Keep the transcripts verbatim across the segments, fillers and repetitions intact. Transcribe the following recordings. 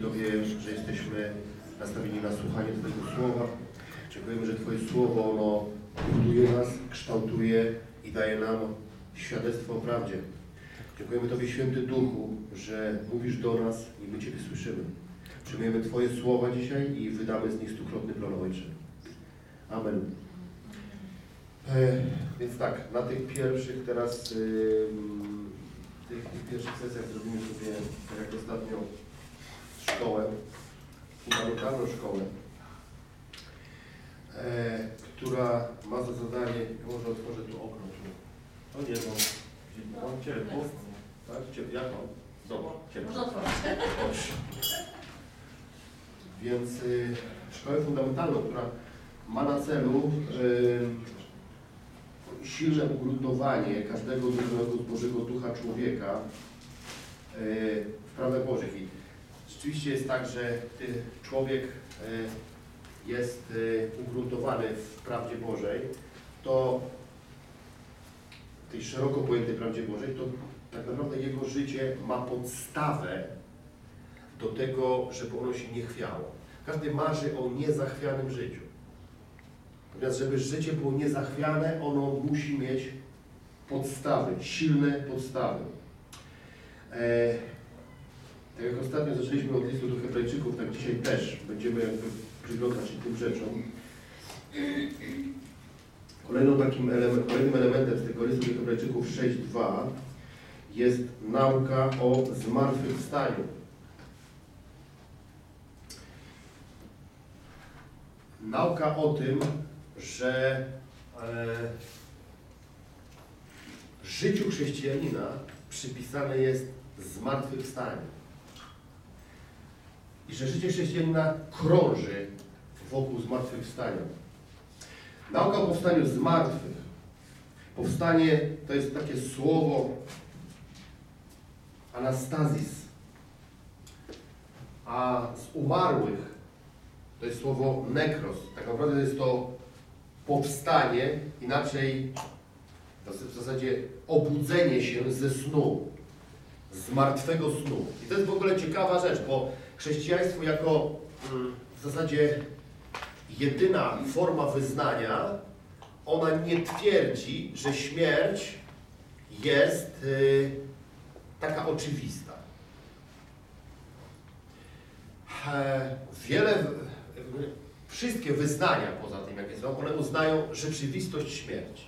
Dziękuję, że jesteśmy nastawieni na słuchanie Twojego Słowa. Dziękujemy, że Twoje Słowo ono buduje nas, kształtuje i daje nam świadectwo o prawdzie. Dziękujemy Tobie, Święty Duchu, że mówisz do nas i my Ciebie słyszymy. Przyjmujemy Twoje słowa dzisiaj i wydamy z nich stukrotny plon Ojcze. Amen. E, więc tak, na tych pierwszych teraz, y, tych, tych pierwszych sesjach zrobimy sobie, tak jak ostatnio, szkołę, fundamentalną szkołę, e, która ma za zadanie, może otworzę tu okno, tu. O nie, no, mam ciepło, tak? Ciepło, jak mam? Dobra, ciepło. Można otworzyć. Więc y, szkołę fundamentalną, która ma na celu y, silne ugruntowanie każdego duchowego, Bożego Ducha człowieka y, w prawach Bożych. I rzeczywiście jest tak, że ty, człowiek y, jest y, ugruntowany w prawdzie Bożej, to tej szeroko pojętej prawdzie Bożej, to tak naprawdę jego życie ma podstawę do tego, żeby ono się nie chwiało. Każdy marzy o niezachwianym życiu. Natomiast żeby życie było niezachwiane, ono musi mieć podstawy, silne podstawy. E, tak jak ostatnio zaczęliśmy od listu do Hebrajczyków, tak dzisiaj też będziemy jakby przyglądać się tym rzeczom. Kolejną takim element, kolejnym elementem z tego listu do Hebrajczyków sześć dwa jest nauka o zmartwychwstaniu. Nauka o tym, że e, życiu chrześcijanina przypisane jest zmartwychwstanie. I że życie chrześcijanina krąży wokół zmartwychwstania. Nauka o powstaniu z martwych. Powstanie to jest takie słowo anastazis, a z umarłych to jest słowo nekros. Tak naprawdę jest to powstanie, inaczej w zasadzie obudzenie się ze snu, z martwego snu. I to jest w ogóle ciekawa rzecz, bo chrześcijaństwo jako w zasadzie jedyna forma wyznania, ona nie twierdzi, że śmierć jest y, taka oczywista. E, wiele Wszystkie wyznania poza tym, jakie są, one uznają rzeczywistość śmierci.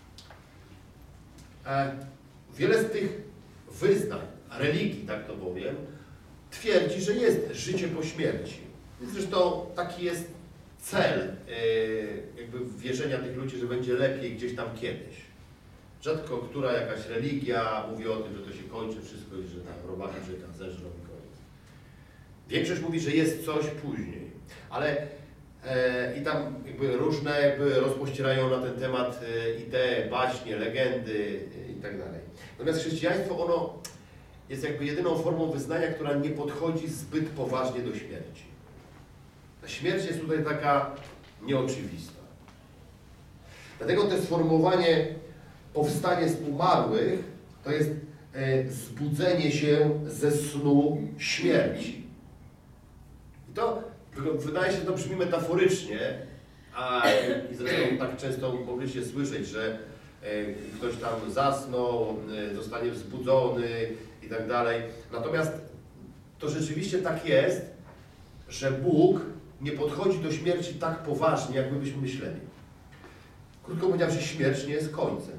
E, wiele z tych wyznań, religii, tak to powiem, twierdzi, że jest życie po śmierci. Zresztą taki jest cel e, jakby wierzenia tych ludzi, że będzie lepiej gdzieś tam kiedyś. Rzadko która jakaś religia mówi o tym, że to się kończy wszystko i że tam robaki brzega zeżrą i koniec. Większość mówi, że jest coś później, ale i tam jakby różne jakby rozpościerają na ten temat idee, baśnie, legendy i tak dalej. Natomiast chrześcijaństwo, ono jest jakby jedyną formą wyznania, która nie podchodzi zbyt poważnie do śmierci. Ta śmierć jest tutaj taka nieoczywista. Dlatego to sformułowanie powstanie z umarłych to jest zbudzenie się ze snu śmierci. I to wydaje się, że to brzmi metaforycznie, a i zresztą tak często mogliście słyszeć, że e, ktoś tam zasnął, e, zostanie wzbudzony i tak dalej. Natomiast to rzeczywiście tak jest, że Bóg nie podchodzi do śmierci tak poważnie, jak my byśmy myśleli. Krótko powiedziawszy, śmierć nie jest końcem.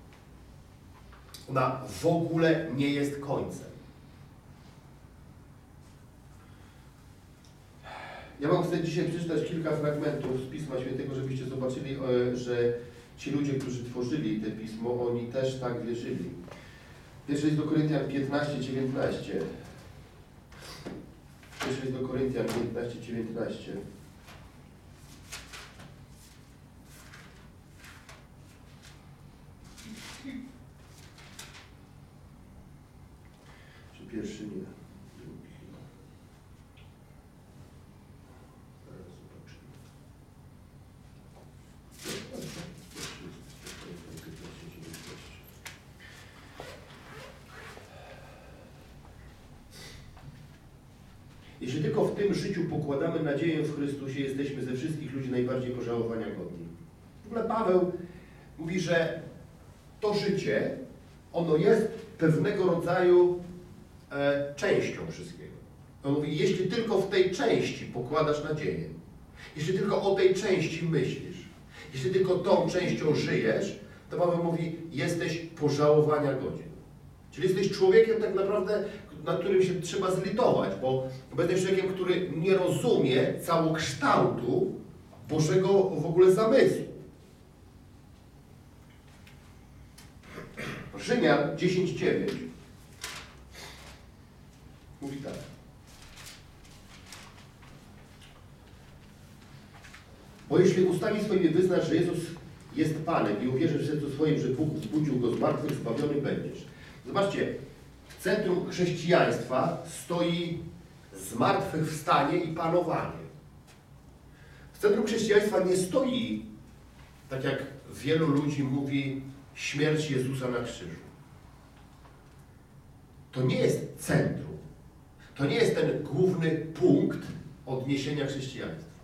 Ona w ogóle nie jest końcem. Ja wam chcę dzisiaj przeczytać kilka fragmentów z Pisma Świętego, żebyście zobaczyli, że ci ludzie, którzy tworzyli te Pismo, oni też tak wierzyli. Pierwszy jest do Koryntian piętnaście dziewiętnaście. Pierwszy jest do Koryntian piętnaście dziewiętnaście. Czy pierwszy nie? Jeśli tylko w tym życiu pokładamy nadzieję w Chrystusie, jesteśmy ze wszystkich ludzi najbardziej pożałowania godni. W ogóle Paweł mówi, że to życie, ono jest pewnego rodzaju e, częścią wszystkiego. On mówi, jeśli tylko w tej części pokładasz nadzieję, jeśli tylko o tej części myślisz, jeśli tylko tą częścią żyjesz, to Paweł mówi, jesteś pożałowania godzin. Czyli jesteś człowiekiem tak naprawdę, nad którym się trzeba zlitować, bo jesteś człowiekiem, który nie rozumie całokształtu Bożego w ogóle zamysłu. Rzymian dziesięć dziewięć mówi tak. Bo jeśli ustami swoimi wyznasz, że Jezus jest Panem i uwierzysz w sercu swoim, że Bóg wzbudził Go z martwych, zbawiony będziesz. Zobaczcie, w centrum chrześcijaństwa stoi zmartwychwstanie i panowanie. W centrum chrześcijaństwa nie stoi, tak jak wielu ludzi mówi, śmierć Jezusa na krzyżu. To nie jest centrum. To nie jest ten główny punkt odniesienia chrześcijaństwa.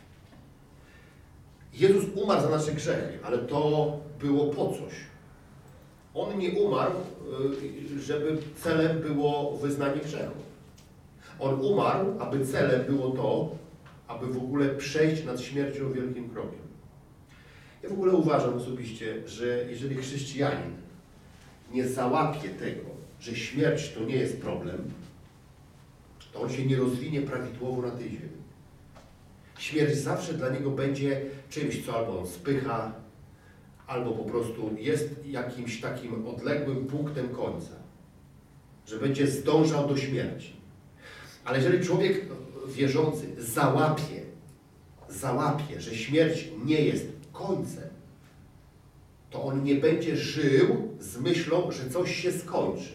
Jezus umarł za nasze grzechy, ale to było po coś. On nie umarł, żeby celem było wyznanie grzechu. On umarł, aby celem było to, aby w ogóle przejść nad śmiercią wielkim krokiem. Ja w ogóle uważam osobiście, że jeżeli chrześcijanin nie załapie tego, że śmierć to nie jest problem, to on się nie rozwinie prawidłowo na tej ziemi. Śmierć zawsze dla niego będzie czymś, co albo on spycha, albo po prostu jest jakimś takim odległym punktem końca, że będzie zdążał do śmierci. Ale jeżeli człowiek wierzący załapie, załapie, że śmierć nie jest końcem, to on nie będzie żył z myślą, że coś się skończy.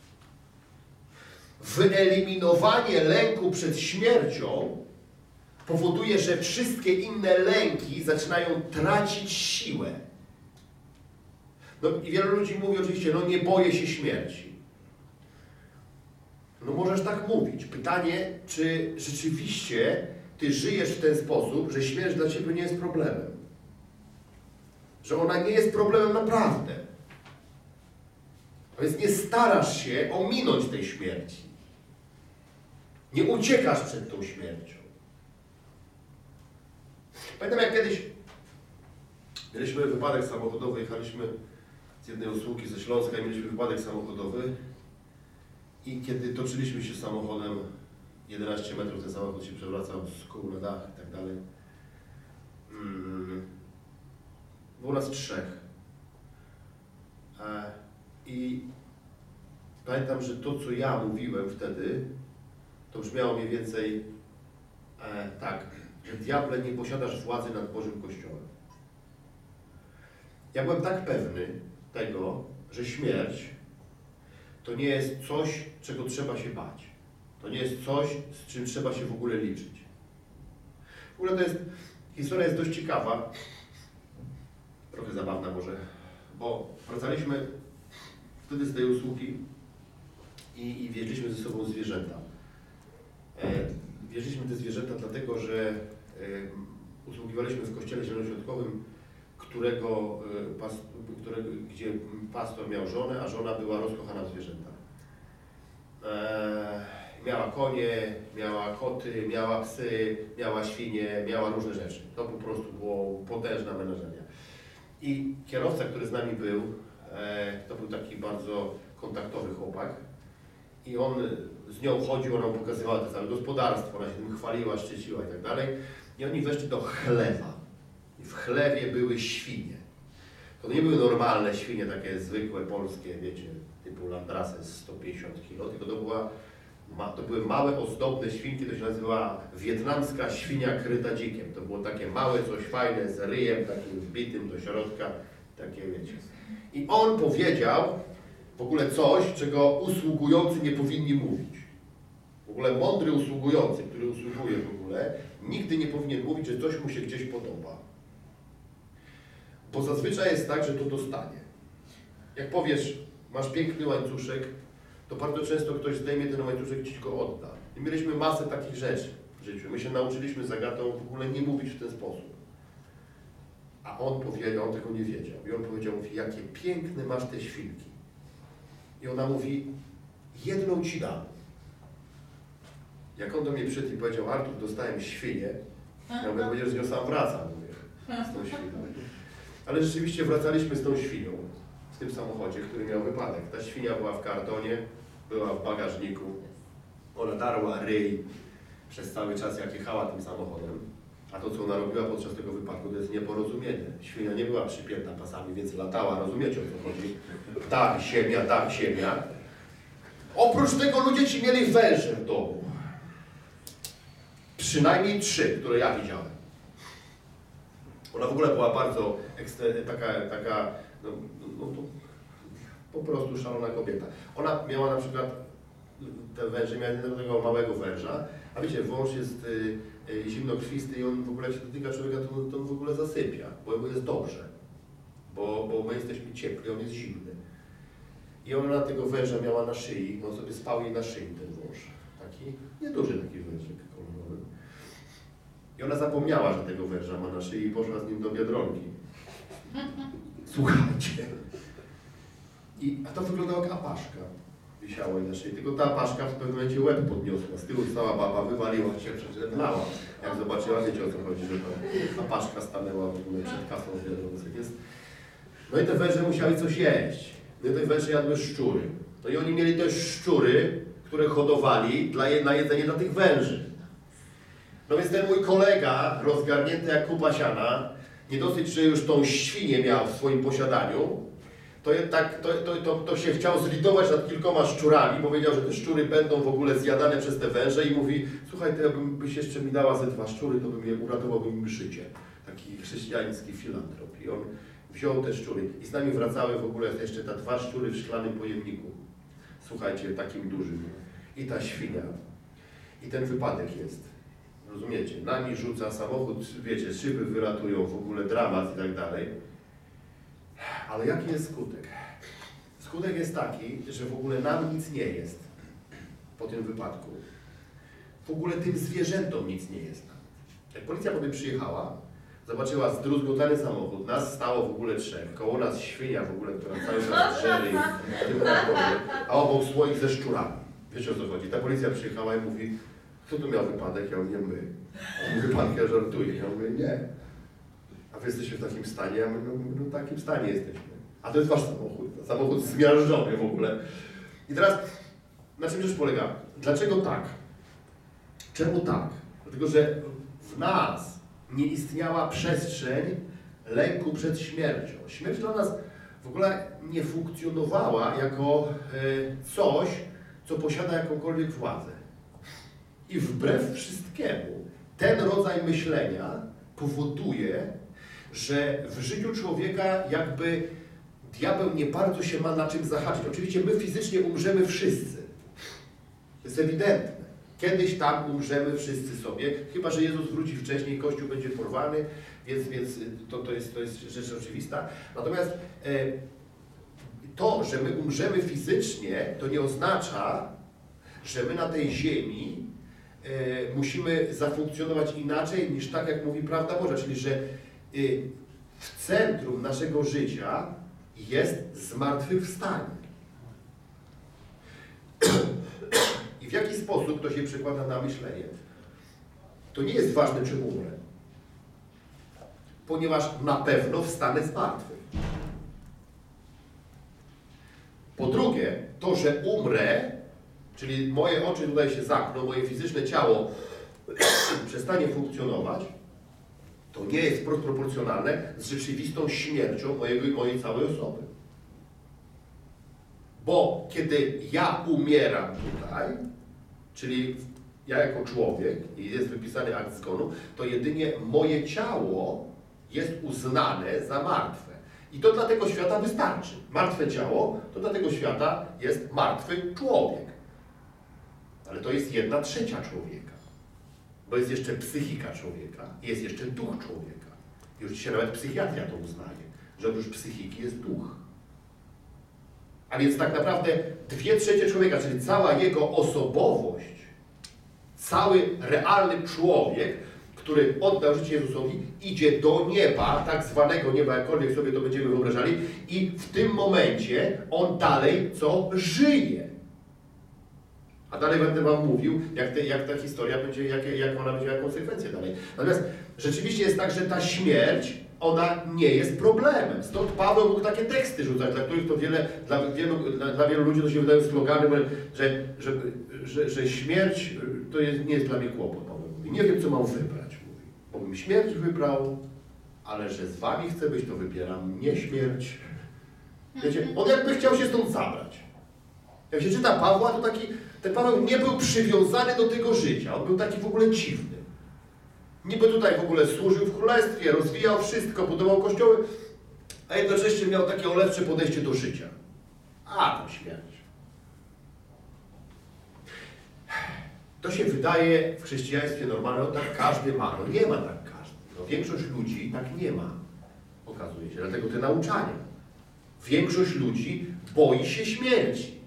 Wyeliminowanie lęku przed śmiercią powoduje, że wszystkie inne lęki zaczynają tracić siłę. No i wielu ludzi mówi oczywiście, no nie boję się śmierci. No możesz tak mówić. Pytanie, czy rzeczywiście ty żyjesz w ten sposób, że śmierć dla ciebie nie jest problemem. Że ona nie jest problemem naprawdę. A więc nie starasz się ominąć tej śmierci. Nie uciekasz przed tą śmiercią. Pamiętam, jak kiedyś mieliśmy wypadek samochodowy, jechaliśmy z jednej usługi ze Śląska i mieliśmy wypadek samochodowy i kiedy toczyliśmy się samochodem jedenaście metrów, ten samochód się przewracał z kół na dach i tak dalej. Hmm. Było nas trzech. E, I pamiętam, że to, co ja mówiłem wtedy, to brzmiało mniej więcej e, tak, że diable, nie posiadasz władzy nad Bożym Kościołem. Ja byłem tak pewny tego, że śmierć to nie jest coś, czego trzeba się bać. To nie jest coś, z czym trzeba się w ogóle liczyć. W ogóle to jest, historia jest dość ciekawa, trochę zabawna może, bo wracaliśmy wtedy z tej usługi i, i wieźliśmy ze sobą zwierzęta. E, wieźliśmy te zwierzęta dlatego, że e, usługiwaliśmy w kościele zielonoświątkowym, którego, e, pas, którego, gdzie pastor miał żonę, a żona była rozkochana w zwierzętach. E, miała konie, miała koty, miała psy, miała świnie, miała różne rzeczy. To po prostu było potężna menażeria. I kierowca, który z nami był, e, to był taki bardzo kontaktowy chłopak i on z nią chodził, ona mu pokazywała to całe gospodarstwo, ona się tym chwaliła, szczyciła i tak dalej. I oni weszli do chlewa. I w chlewie były świnie. To nie były normalne świnie, takie zwykłe, polskie, wiecie, typu Landrasy sto pięćdziesiąt kilo, tylko to, była, to były małe, ozdobne świnki, to się nazywała wietnamska świnia kryta dzikiem. To było takie małe, coś fajne, z ryjem takim wbitym do środka, takie wiecie. I on powiedział w ogóle coś, czego usługujący nie powinni mówić. W ogóle mądry usługujący, który usługuje w ogóle, nigdy nie powinien mówić, że coś mu się gdzieś podoba. Bo zazwyczaj jest tak, że to dostanie. Jak powiesz, masz piękny łańcuszek, to bardzo często ktoś zdejmie ten łańcuszek i ci go odda. I mieliśmy masę takich rzeczy w życiu. My się nauczyliśmy z Agatą w ogóle nie mówić w ten sposób. A on powiedział, on tego nie wiedział. I on powiedział, mówi, jakie piękne masz te świnki. I ona mówi, jedną ci dam. Jak on do mnie przyszedł i powiedział, Artur, dostałem świnię, ja mówię, będziesz z nią sam wracał, mówię, z tą świnią. Ale rzeczywiście wracaliśmy z tą świnią, w tym samochodzie, który miał wypadek. Ta świnia była w kartonie, była w bagażniku, ona darła ryj przez cały czas, jak jechała tym samochodem. A to, co ona robiła podczas tego wypadku, to jest nieporozumienie. Świnia nie była przypięta pasami, więc latała, rozumiecie, o co chodzi? Tak, ziemia, tak, ziemia. Oprócz tego ludzie ci mieli węże w domu. Przynajmniej trzy, które ja widziałem. Ona w ogóle była bardzo taka, taka no, no to po prostu szalona kobieta. Ona miała na przykład te węże, miała jednego małego węża, a wiecie, wąż jest y, y, zimnokrwisty i on w ogóle jak się dotyka człowieka, to, to on w ogóle zasypia, bo mu jest dobrze. Bo, bo my jesteśmy ciepli, on jest zimny. I ona tego węża miała na szyi, on sobie spał jej na szyi, ten wąż. Taki, nieduży taki wężyk kolorowy. I ona zapomniała, że tego węża ma na szyi i poszła z nim do Biedronki. Słuchajcie. I, a to wyglądało jak apaszka. Wisiała jej na szyi. Tylko ta apaszka w pewnym momencie łeb podniosła. Z tyłu stała baba, wywaliła się, przeżegnała. Jak zobaczyła, wiecie o co chodzi, że ta apaszka stanęła w ogóle przed kasą w Biedronce. Więc... No i te węże musiały coś jeść. No i te węże jadły szczury. No i oni mieli też szczury, które hodowali dla je, na jedzenie dla tych węży. No więc ten mój kolega, rozgarnięty jak kupa siana, nie dosyć, że już tą świnię miał w swoim posiadaniu, to jednak to, to, to, to się chciał zlitować nad kilkoma szczurami, powiedział, że te szczury będą w ogóle zjadane przez te węże i mówi, słuchaj, to jakbym byś jeszcze mi dała ze dwa szczury, to bym je uratowałbym im życie. Taki chrześcijański filantrop. I on wziął te szczury i z nami wracały w ogóle jeszcze te dwa szczury w szklanym pojemniku. Słuchajcie, takim dużym. I ta świnia. I ten wypadek jest. Rozumiecie? Nami rzuca samochód, wiecie, szyby wylatują, w ogóle dramat i tak dalej. Ale jaki jest skutek? Skutek jest taki, że w ogóle nam nic nie jest po tym wypadku. W ogóle tym zwierzętom nic nie jest. Jak policja potem przyjechała, zobaczyła zdruzgotany samochód, nas stało w ogóle trzech, koło nas świnia w ogóle, która cały czas żery, a obok słoik ze szczurami. Wiecie o co chodzi? Ta policja przyjechała i mówi, kto tu miał wypadek? Ja mówię, my. A mówi, pan, ja żartuję. Ja mówię, nie. A wy jesteście w takim stanie? Ja mówię, no, no w takim stanie jesteśmy. A to jest wasz samochód. Samochód zmiażdżony w ogóle. I teraz, na czym rzecz polega? Dlaczego tak? Czemu tak? Dlatego, że w nas nie istniała przestrzeń lęku przed śmiercią. Śmierć dla nas w ogóle nie funkcjonowała jako e, coś, co posiada jakąkolwiek władzę. I wbrew wszystkiemu, ten rodzaj myślenia powoduje, że w życiu człowieka jakby diabeł nie bardzo się ma na czym zahaczyć. Oczywiście my fizycznie umrzemy wszyscy. To jest ewidentne. Kiedyś tam umrzemy wszyscy sobie, chyba że Jezus wróci wcześniej, Kościół będzie porwany, więc, więc to, to, jest, to jest rzecz oczywista. Natomiast e, to, że my umrzemy fizycznie, to nie oznacza, że my na tej ziemi e, musimy zafunkcjonować inaczej niż tak, jak mówi prawda Boża, czyli że e, w centrum naszego życia jest zmartwychwstanie. I w jaki sposób to się przekłada na myślenie? To nie jest ważne, czy umrę, ponieważ na pewno wstanę z martwych. Po drugie, to, że umrę, czyli moje oczy tutaj się zamkną, moje fizyczne ciało przestanie funkcjonować, to nie jest wprost proporcjonalne z rzeczywistą śmiercią mojego, mojej całej osoby. Bo kiedy ja umieram tutaj, czyli ja jako człowiek i jest wypisany akt zgonu, to jedynie moje ciało jest uznane za martwe. I to dla tego świata wystarczy. Martwe ciało to dla tego świata jest martwy człowiek. Ale to jest jedna trzecia człowieka. Bo jest jeszcze psychika człowieka i jest jeszcze duch człowieka. Już dzisiaj nawet psychiatria to uznaje, że oprócz psychiki jest duch. A więc tak naprawdę dwie trzecie człowieka, czyli cała jego osobowość Cały realny człowiek, który oddał życie Jezusowi, idzie do nieba, tak zwanego nieba, jakkolwiek sobie to będziemy wyobrażali, i w tym momencie on dalej co? Żyje. A dalej będę wam mówił, jak, te, jak ta historia będzie, jak, jak ona będzie miała konsekwencje dalej. Natomiast rzeczywiście jest tak, że ta śmierć, ona nie jest problemem. Stąd Paweł mógł takie teksty rzucać, dla których to wiele, dla wielu, dla, dla wielu ludzi to się wydają slogany, że, że, że, że śmierć to jest, nie jest dla mnie kłopot. Paweł mówi, nie wiem, co mam wybrać. Mówi, bo bym śmierć wybrał, ale że z wami chcę być, to wybieram nie śmierć. Wiecie, on jakby chciał się stąd zabrać. Jak się czyta Pawła, to taki, ten Paweł nie był przywiązany do tego życia. On był taki w ogóle dziwny. Niby tutaj w ogóle służył w królestwie, rozwijał wszystko, budował kościoły, a jednocześnie miał takie olewcze podejście do życia. A, to śmierć. To się wydaje w chrześcijaństwie normalne, no tak każdy ma. No nie ma tak każdy. No większość ludzi tak nie ma. Okazuje się, dlatego te nauczania. Większość ludzi boi się śmierci.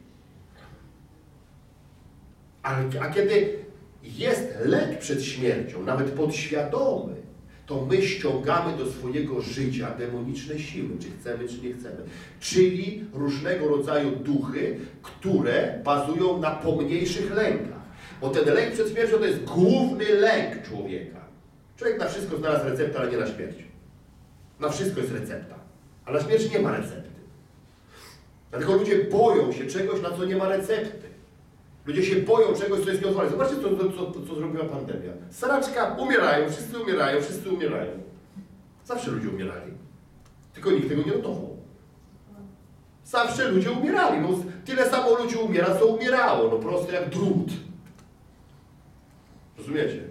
A, a kiedy jest lek przed śmiercią, nawet podświadomy, to my ściągamy do swojego życia demoniczne siły, czy chcemy, czy nie chcemy. Czyli różnego rodzaju duchy, które bazują na pomniejszych lękach. Bo ten lęk przed śmiercią to jest główny lęk człowieka. Człowiek na wszystko znalazł receptę, ale nie na śmierć. Na wszystko jest recepta, a na śmierć nie ma recepty. Dlatego ludzie boją się czegoś, na co nie ma recepty. Ludzie się boją czegoś, co jest nieodwalne. Zobaczcie, co, co, co, co zrobiła pandemia. Saraczka, umierają, wszyscy umierają, wszyscy umierają. Zawsze ludzie umierali. Tylko nikt tego nie notował. Zawsze ludzie umierali. No, tyle samo ludzi umiera, co umierało. No proste jak drut. Rozumiecie?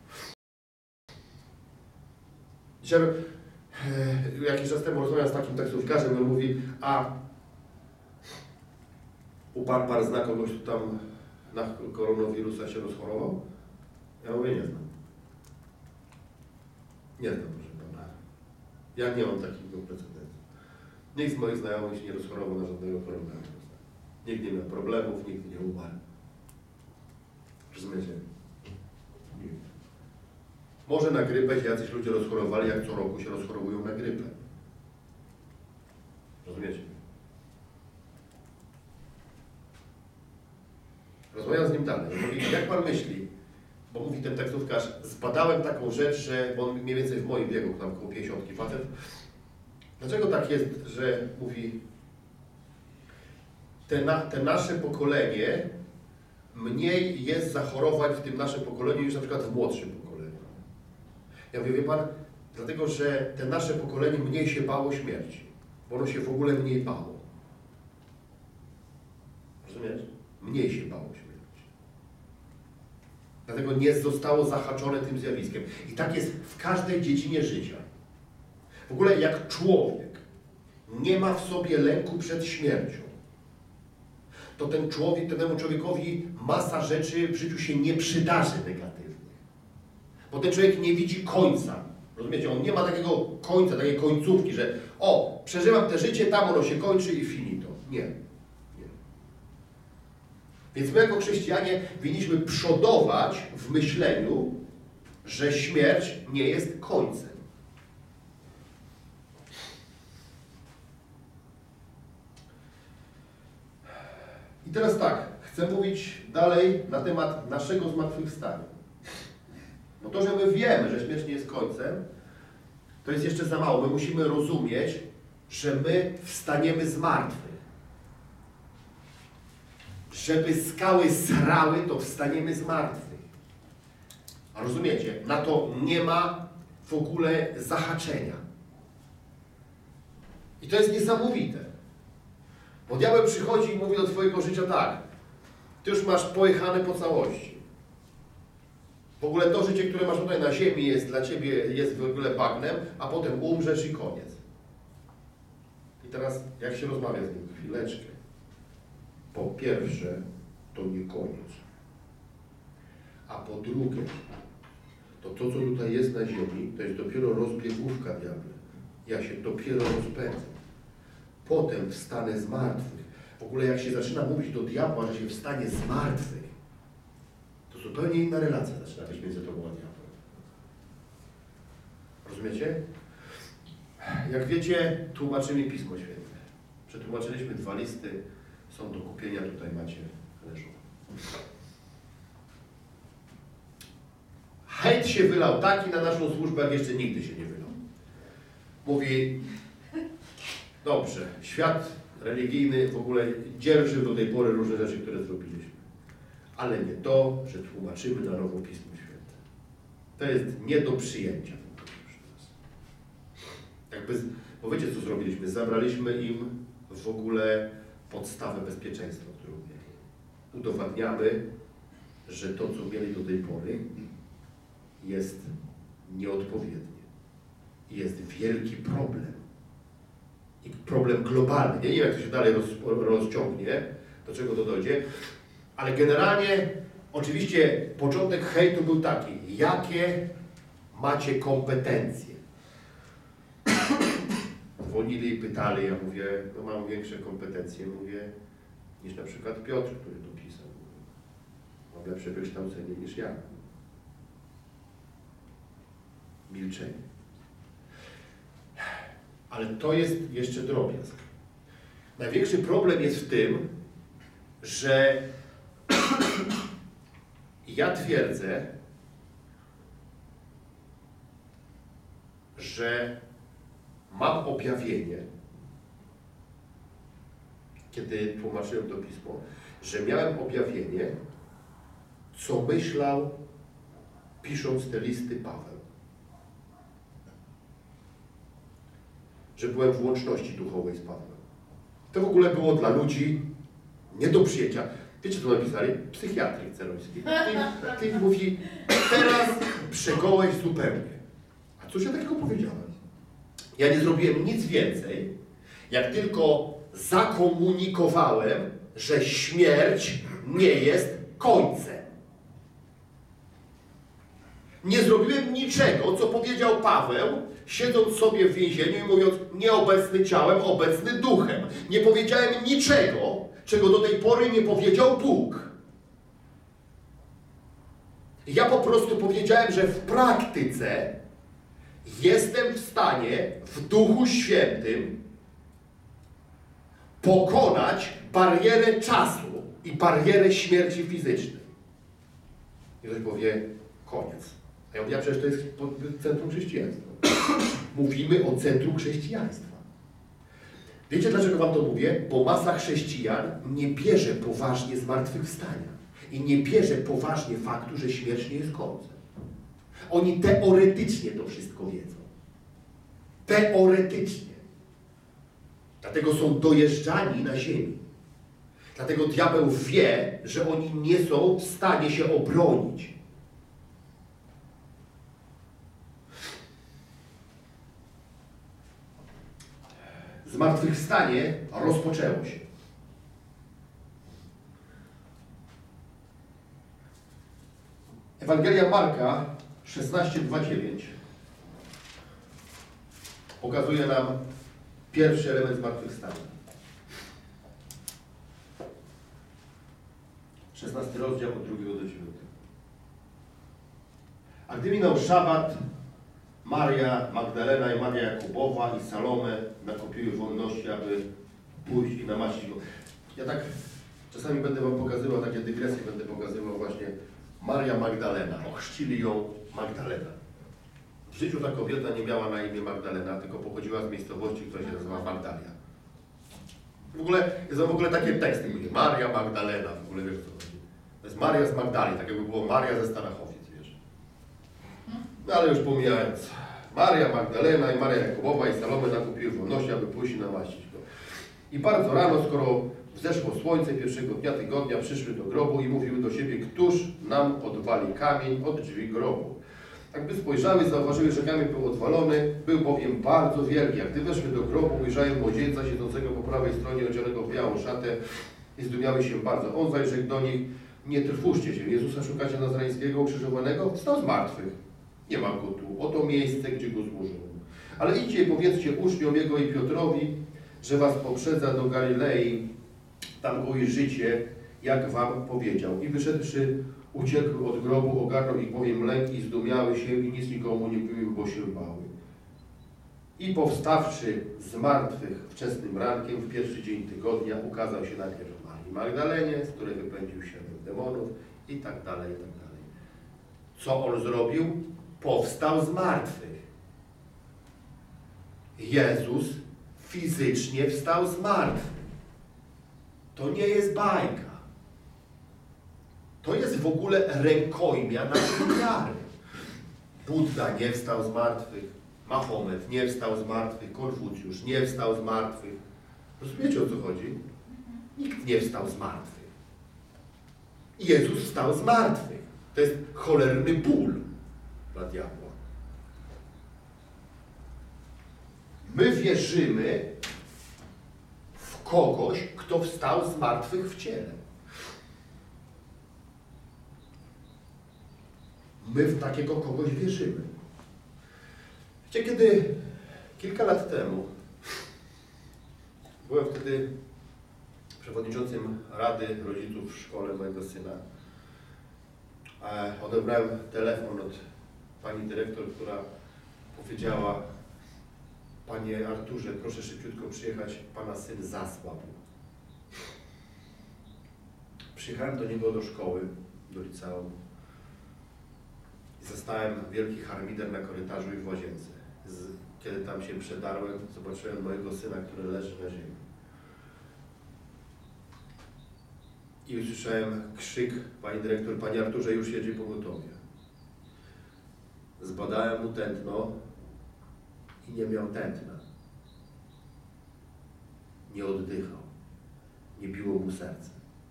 Dzisiaj, e, jakiś czas temu rozmawiam z takim taksówkarzem i on mówi, a uparł pan zna kogoś, kto tam na koronawirusa się rozchorował? Ja mówię, nie znam. Nie znam, proszę pana. Ja nie mam takiego precedensu. Nikt z moich znajomych się nie rozchorował na żadnego koronawirusa. Nikt nie miał problemów, nikt nie umarł. Rozumiecie? Nikt. Może na grypę się jacyś ludzie rozchorowali, jak co roku się rozchorowują na grypę. Rozumiecie? Rozmawiam z nim dalej. Mówi, jak pan myśli, bo mówi ten taksówkarz, zbadałem taką rzecz, że, bo on mniej więcej w moim wieku, tam około pięćdziesiątki facet, dlaczego tak jest, że mówi, te, na, te nasze pokolenie mniej jest zachorowań w tym naszym pokoleniu niż na przykład w młodszym pokoleniu. Ja mówię, wie pan, dlatego, że te nasze pokolenie mniej się bało śmierci, bo ono się w ogóle mniej bało. Rozumiesz? Mniej się bało śmierci. Dlatego nie zostało zahaczone tym zjawiskiem. I tak jest w każdej dziedzinie życia. W ogóle jak człowiek nie ma w sobie lęku przed śmiercią, to ten człowiek, temu człowiekowi masa rzeczy w życiu się nie przydarzy negatywnych. Bo ten człowiek nie widzi końca. Rozumiecie? On nie ma takiego końca, takiej końcówki, że o, przeżywam te życie, tam ono się kończy i finito. Nie. Więc my jako chrześcijanie winniśmy przodować w myśleniu, że śmierć nie jest końcem. I teraz tak, chcę mówić dalej na temat naszego zmartwychwstania. Bo to, że my wiemy, że śmierć nie jest końcem, to jest jeszcze za mało. My musimy rozumieć, że my wstaniemy z martwych. Żeby skały zrały, to wstaniemy z martwych. A rozumiecie? Na to nie ma w ogóle zahaczenia. I to jest niesamowite. Bo diabeł przychodzi i mówi do twojego życia tak. Ty już masz pojechane po całości. W ogóle to życie, które masz tutaj na ziemi jest dla ciebie, jest w ogóle bagnem, a potem umrzesz i koniec. I teraz jak się rozmawia z nim? Chwileczkę. Po pierwsze, to nie koniec. A po drugie, to to, co tutaj jest na ziemi, to jest dopiero rozbiegówka diabła. Ja się dopiero rozpędzę. Potem wstanę z martwych. W ogóle jak się zaczyna mówić do diabła, że się wstanie z martwych, to zupełnie inna relacja zaczyna być między tobą a diabłem. Rozumiecie? Jak wiecie, tłumaczymy Pismo Święte. Przetłumaczyliśmy dwa listy, są do kupienia, tutaj macie, leżą. Hejt się wylał taki na naszą służbę, jak jeszcze nigdy się nie wylał. Mówi, dobrze, świat religijny w ogóle dzierży do tej pory różne rzeczy, które zrobiliśmy. Ale nie to, że tłumaczymy na nowo Pismo Święte. To jest nie do przyjęcia. Jakby, bo wiecie, co zrobiliśmy? Zabraliśmy im w ogóle podstawę bezpieczeństwa, którą mieli. Udowadniamy, że to, co mieli do tej pory, jest nieodpowiednie. Jest wielki problem. I problem globalny. Ja nie wiem, jak to się dalej roz, rozciągnie, do czego to dojdzie, ale generalnie, oczywiście, początek hejtu był taki, jakie macie kompetencje? Dzwonili i pytali, ja mówię, no mam większe kompetencje, mówię, niż na przykład Piotr, który to pisał. Mam lepsze wykształcenie niż ja. Milczenie. Ale to jest jeszcze drobiazg. Największy problem jest w tym, że ja twierdzę, że mam objawienie, kiedy tłumaczyłem to pismo, że miałem objawienie, co myślał, pisząc te listy, Paweł. Że byłem w łączności duchowej z Pawłem. To w ogóle było dla ludzi nie do przyjęcia. Wiecie, co napisali? Psychiatryk celoński. Ty, ty mówi, teraz przegołeś zupełnie. A cóż ja takiego powiedziałem? Ja nie zrobiłem nic więcej, jak tylko zakomunikowałem, że śmierć nie jest końcem. Nie zrobiłem niczego, co powiedział Paweł, siedząc sobie w więzieniu i mówiąc, nieobecny ciałem, obecny duchem. Nie powiedziałem niczego, czego do tej pory nie powiedział Bóg. Ja po prostu powiedziałem, że w praktyce jestem w stanie w Duchu Świętym pokonać barierę czasu i barierę śmierci fizycznej. I ktoś powie, koniec. A ja mówię, przecież to jest centrum chrześcijaństwa. Mówimy o centrum chrześcijaństwa. Wiecie, dlaczego wam to mówię? Bo masa chrześcijan nie bierze poważnie zmartwychwstania i nie bierze poważnie faktu, że śmierć nie jest końcem. Oni teoretycznie to wszystko wiedzą. Teoretycznie. Dlatego są dojeżdżani na ziemi. Dlatego diabeł wie, że oni nie są w stanie się obronić. Zmartwychwstanie rozpoczęło się. Ewangelia Marka szesnaście, dwa, dziewięć pokazuje nam pierwszy element zmartwychwstania. szesnasty rozdział od drugiego do dziewiątego. A gdy minął szabat, Maria Magdalena i Maria Jakubowa i Salome nakupiły wolności, aby pójść i namaścić go. Ja tak czasami będę wam pokazywał, takie dygresje będę pokazywał właśnie. Maria Magdalena, ochrzcili ją Magdalena. W życiu ta kobieta nie miała na imię Magdalena, tylko pochodziła z miejscowości, która się nazywa Magdalia. W ogóle, jest w ogóle takie teksty, mówię, Maria Magdalena, w ogóle wiesz co chodzi. To jest Maria z Magdali, tak jakby było Maria ze Starachowiec, wiesz. No ale już pomijając, Maria Magdalena i Maria Jakubowa i Salome nakupiły wolności, aby pójść i namaścić go. I bardzo rano, skoro wzeszło słońce pierwszego dnia tygodnia, przyszły do grobu i mówiły do siebie, któż nam odwali kamień od drzwi grobu. Jakby spojrzały, zauważyły, że kamień był odwalony, był bowiem bardzo wielki. Jak gdy weszły do grobu, ujrzały młodzieńca siedzącego po prawej stronie, odzianego w białą szatę i zdumiały się bardzo. On zaś rzekł do nich, nie trwóżcie się, Jezusa szukacie Nazareńskiego ukrzyżowanego? Wstał z martwych. Nie ma go tu, oto miejsce, gdzie go złożono. Ale idźcie i powiedzcie uczniom Jego i Piotrowi, że was poprzedza do Galilei, tam go ujrzycie, jak wam powiedział. I wyszedłszy, uciekły od grobu, ogarnął ich bowiem lęk i zdumiały się i nic nikomu nie mówiły, bo się bały. I powstawszy z martwych wczesnym rankiem w pierwszy dzień tygodnia ukazał się najpierw Marii Magdalenie, z której wypędził siedem demonów i tak dalej, i tak dalej. Co on zrobił? Powstał z martwych. Jezus fizycznie wstał z martwych. To nie jest bajka. To jest w ogóle rękojmia naszej wiary. Budda nie wstał z martwych, Mahomet nie wstał z martwych, Konfucjusz nie wstał z martwych. Rozumiecie, o co chodzi? Nikt nie wstał z martwych. Jezus wstał z martwych. To jest cholerny ból dla diabła. My wierzymy w kogoś, kto wstał z martwych w ciele. My w takiego kogoś wierzymy. Wiecie, kiedy kilka lat temu byłem wtedy przewodniczącym Rady Rodziców w szkole mojego syna, odebrałem telefon od pani dyrektor, która powiedziała: Panie Arturze, proszę szybciutko przyjechać, pana syn zasłabł. Przyjechałem do niego do szkoły, do liceum i zastałem wielki harmider na korytarzu i w łazience. Z, kiedy tam się przedarłem, zobaczyłem mojego syna, który leży na ziemi. I usłyszałem krzyk pani dyrektor: Panie Arturze, już jedzie pogotowie. Zbadałem mu tętno i nie miał tętna. Nie oddychał. Nie biło mu serce.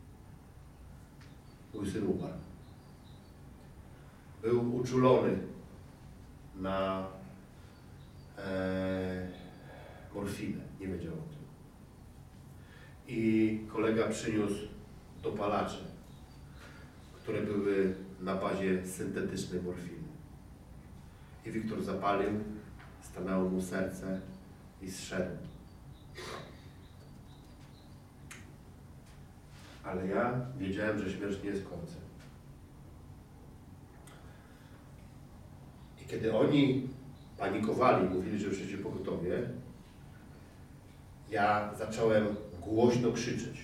Mój syn umarł. Był uczulony na e, morfinę. Nie wiedział o tym. I kolega przyniósł dopalacze, które były na bazie syntetycznej morfiny. I Wiktor zapalił, stanęło mu serce i zszedł. Ale ja wiedziałem, że śmierć nie jest końcem. I kiedy oni panikowali, mówili, że już jedzie pogotowie, ja zacząłem głośno krzyczeć.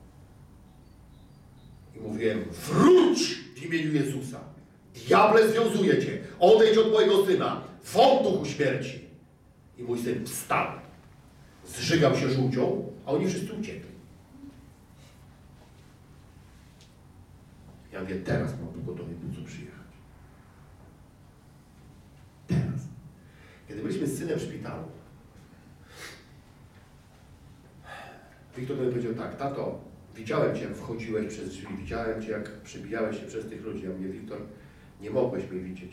I mówiłem: wróć w imieniu Jezusa! Diable związuje cię! Odejdź od mojego syna! Won duchu śmierci! I mój syn wstał. Zżygał się żółcią, a oni wszyscy uciekli. Ja mówię: teraz mam pogotowie, po co przyjechać. Teraz. Kiedy byliśmy z synem w szpitalu, Wiktor do mnie powiedział tak: tato, widziałem cię, jak wchodziłeś przez drzwi, widziałem cię, jak przebijałeś się przez tych ludzi. Ja mówię: Wiktor, nie mogłeś mnie widzieć.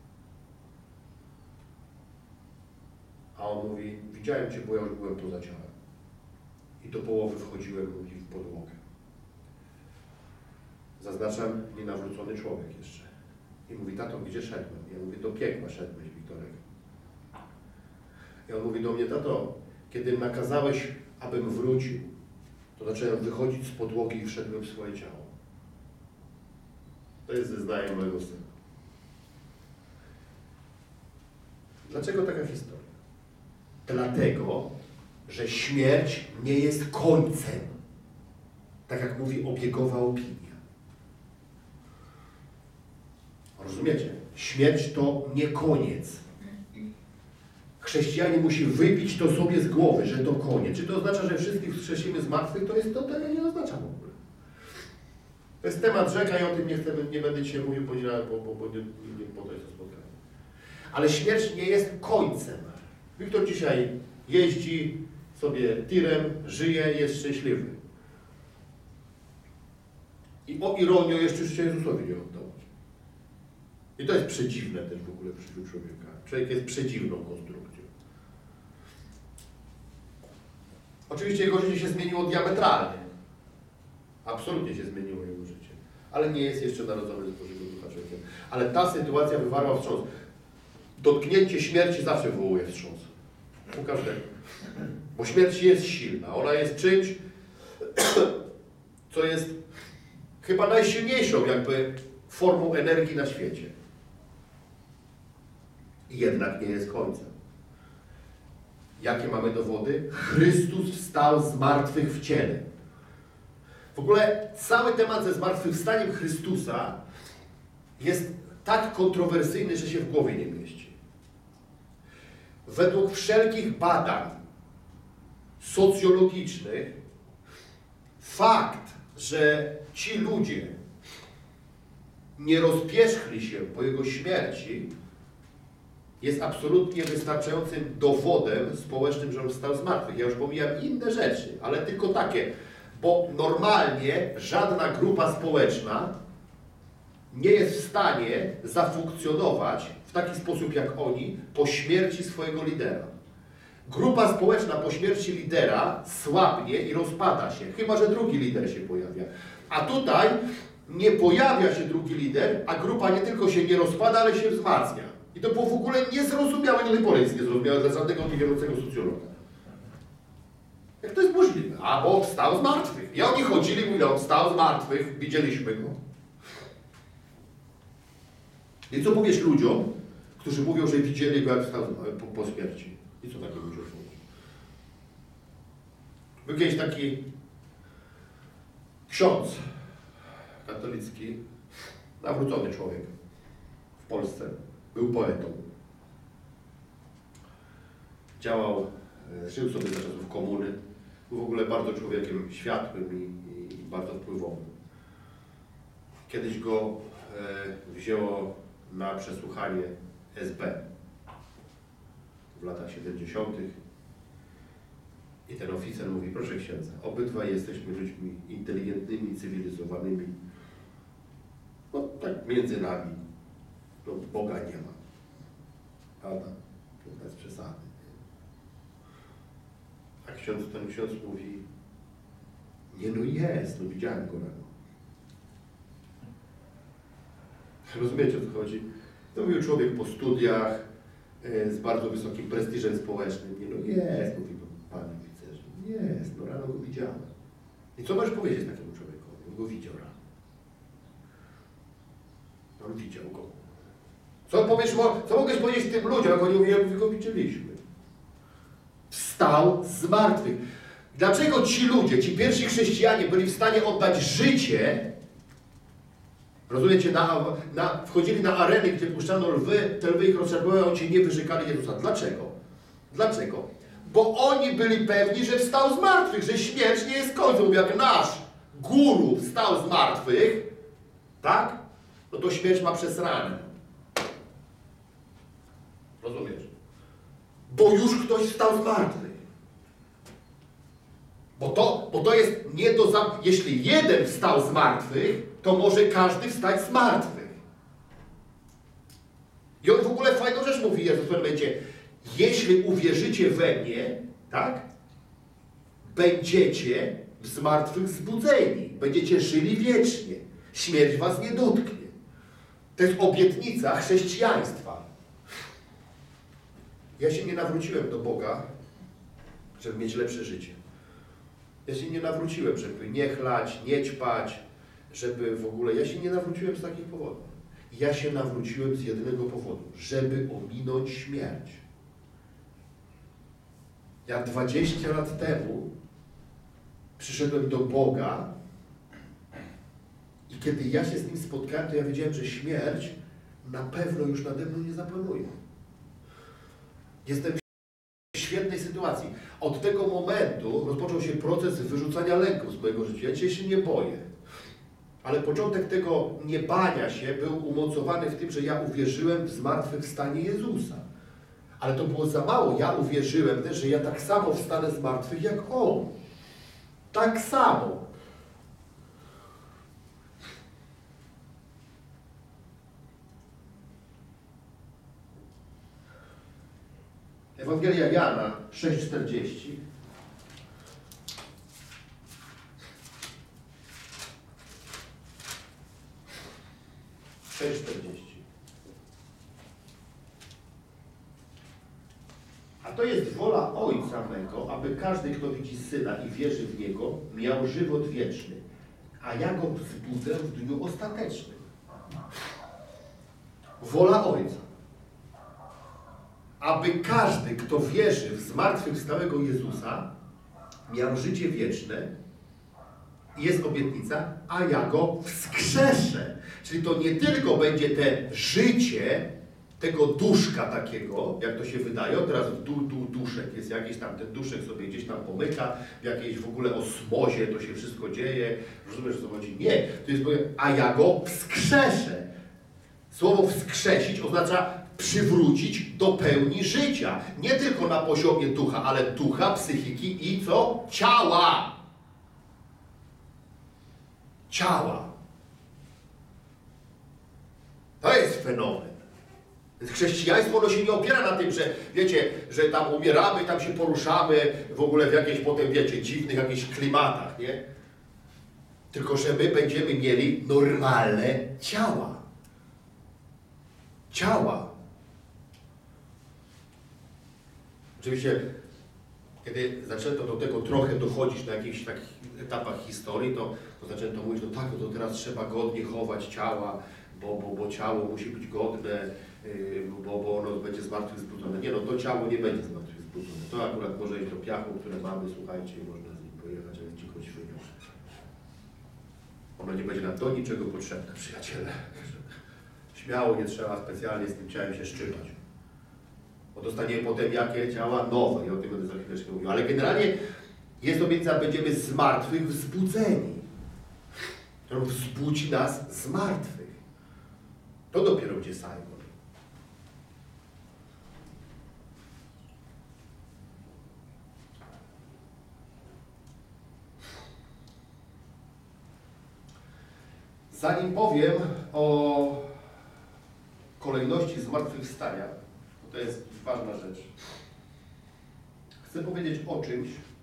A on mówi: widziałem cię, bo ja już byłem poza ciałem. I do połowy wchodziłem, mówi, w podłogę. Zaznaczam, nienawrócony człowiek jeszcze. I mówi: tato, gdzie szedłem? Ja mówię: do piekła szedłeś, Wiktorek. I on mówi do mnie: tato, kiedy nakazałeś, abym wrócił, to zacząłem wychodzić z podłogi i wszedłem w swoje ciało. To jest zeznanie mojego syna. Dlaczego taka historia? Dlatego, że śmierć nie jest końcem. Tak jak mówi obiegowa opinia. Rozumiecie? Śmierć to nie koniec. Chrześcijanin musi wybić to sobie z głowy, że to koniec. Czy to oznacza, że wszystkich wskrzesimy z martwych? To jest to, tego nie oznacza w ogóle. To jest temat rzeka i o tym nie, chcę, nie będę dzisiaj mówił, bo, bo, bo nie, nie po to jest to spotkanie. Ale śmierć nie jest końcem. Wiktor dzisiaj jeździ sobie tirem, żyje, jest szczęśliwy. I o ironię jeszcze życia Jezusowi nie oddał. I to jest przedziwne też w ogóle w życiu człowieka. Człowiek jest przedziwną konstrukcją. Oczywiście jego życie się zmieniło diametralnie. Absolutnie się zmieniło jego życie. Ale nie jest jeszcze narodzony z Bożego Ducha człowiekiem. Ale ta sytuacja wywarła wstrząs. Dotknięcie śmierci zawsze wywołuje wstrząs. U każdego. Bo śmierć jest silna. Ona jest czymś, co jest chyba najsilniejszą jakby formą energii na świecie. I jednak nie jest końcem. Jakie mamy dowody? Chrystus wstał z martwych w ciele. W ogóle cały temat ze zmartwychwstaniem Chrystusa jest tak kontrowersyjny, że się w głowie nie mieści. Według wszelkich badań socjologicznych fakt, że ci ludzie nie rozpierzchli się po jego śmierci, jest absolutnie wystarczającym dowodem społecznym, że on wstał z martwych. Ja już pomijam inne rzeczy, ale tylko takie, bo normalnie żadna grupa społeczna nie jest w stanie zafunkcjonować w taki sposób jak oni po śmierci swojego lidera. Grupa społeczna po śmierci lidera słabnie i rozpada się, chyba że drugi lider się pojawia. A tutaj nie pojawia się drugi lider, a grupa nie tylko się nie rozpada, ale się wzmacnia. I to było w ogóle niezrozumiałe, nie do tej pory jest niezrozumiałe dla żadnego niewierzącego socjologa. Jak to jest możliwe? A bo wstał z martwych. I oni chodzili, mówili, on wstał z martwych, widzieliśmy go. I co powiesz ludziom, którzy mówią, że widzieli go jak wstał po, po śmierci? I co takim ludziom powiesz? Był kiedyś taki ksiądz katolicki, nawrócony człowiek w Polsce. Był poetą. Działał, żył sobie za czasów komuny. Był w ogóle bardzo człowiekiem światłym i, i, i bardzo wpływowym. Kiedyś go e, wzięło na przesłuchanie S B w latach siedemdziesiątych. I ten oficer mówi, proszę księdza, obydwaj jesteśmy ludźmi inteligentnymi, cywilizowanymi. No tak między nami. No, Boga nie ma. Prawda? To bez przesady. A ksiądz, ten ksiądz mówi, nie no jest, no widziałem go rano. Rozumiecie, o co chodzi? To mówił człowiek po studiach, e, z bardzo wysokim prestiżem społecznym. Nie no jest, mówi pan oficerze. Jest, no rano go widziałem. I co możesz powiedzieć takiemu człowiekowi? On go widział rano. On widział go. Co, powiesz, co mogłeś powiedzieć tym ludziom, jak oni mówią, jak go widzieliśmy? Wstał z martwych. Dlaczego ci ludzie, ci pierwsi chrześcijanie byli w stanie oddać życie, rozumiecie, na, na, wchodzili na areny, gdzie puszczano lwy, te lwy ich rozczarpywały, a oni nie wyrzekali Jezusa. Dlaczego? Dlaczego? Bo oni byli pewni, że wstał z martwych, że śmierć nie jest końcem. Mówią, jak nasz guru wstał z martwych, tak? No to śmierć ma przesrane. Rozumiesz? Bo już ktoś wstał z martwych. Bo to, bo to jest nie do zam... Jeśli jeden wstał z martwych, to może każdy wstać z martwych. I on w ogóle fajną rzecz mówi Jezus w pewnym momencie. Jeśli uwierzycie we mnie, tak? Będziecie z martwych zbudzeni. Będziecie żyli wiecznie. Śmierć was nie dotknie. To jest obietnica chrześcijaństwa. Ja się nie nawróciłem do Boga, żeby mieć lepsze życie. Ja się nie nawróciłem, żeby nie chlać, nie ćpać, żeby w ogóle... Ja się nie nawróciłem z takich powodów. Ja się nawróciłem z jednego powodu, żeby ominąć śmierć. Ja dwadzieścia lat temu przyszedłem do Boga i kiedy ja się z Nim spotkałem, to ja wiedziałem, że śmierć na pewno już nade mną nie zapanuje. Jestem w świetnej sytuacji. Od tego momentu rozpoczął się proces wyrzucania lęków z mojego życia. Ja dzisiaj się nie boję. Ale początek tego niebania się był umocowany w tym, że ja uwierzyłem w zmartwychwstanie Jezusa. Ale to było za mało. Ja uwierzyłem też, że ja tak samo wstanę z martwych jak On. Tak samo. Ewangelia Jana sześć czterdzieści. sześć czterdzieści. A to jest wola Ojca mego, aby każdy, kto widzi Syna i wierzy w Niego, miał żywot wieczny, a ja go wzbudzę w dniu ostatecznym. wola Ojca. Aby każdy, kto wierzy w zmartwychwstałego Jezusa, miał życie wieczne. Jest obietnica, a ja go wskrzeszę. Czyli to nie tylko będzie te życie tego duszka takiego, jak to się wydaje, teraz du, du, duszek jest jakiś tam, ten duszek sobie gdzieś tam pomyka, w jakiejś w ogóle osmozie to się wszystko dzieje. Rozumiesz, o co chodzi? Nie. To jest, a ja go wskrzeszę. Słowo wskrzesić oznacza przywrócić do pełni życia. Nie tylko na poziomie ducha, ale ducha, psychiki i co? Ciała. Ciała. To jest fenomen. Więc chrześcijaństwo ono się nie opiera na tym, że wiecie, że tam umieramy, tam się poruszamy w ogóle w jakichś potem, wiecie, dziwnych jakichś klimatach, nie? Tylko, że my będziemy mieli normalne ciała. Ciała. Oczywiście, kiedy zaczęto do tego trochę dochodzić na jakichś takich etapach historii, to, to zaczęto mówić, no tak, no to teraz trzeba godnie chować ciała, bo, bo, bo ciało musi być godne, yy, bo, bo ono będzie zmartwychwzbudzone. Nie, no to ciało nie będzie zmartwychwzbudzone. To akurat może iść do piachu, które mamy, słuchajcie, i można z nim pojechać, ale dziko świnią. Ono nie będzie nam do niczego potrzebne, przyjaciele. Śmiało, nie trzeba specjalnie z tym ciałem się szczypać. Bo dostaniemy potem jakie ciała nowe i o tym będę za chwileczkę mówił. Ale generalnie jest obietnica, będziemy z martwych wzbudzeni. On wzbudzi nas z martwych. To dopiero będzie Simon. Zanim powiem o kolejności zmartwychwstania, bo to jest ważna rzecz, chcę powiedzieć o czymś,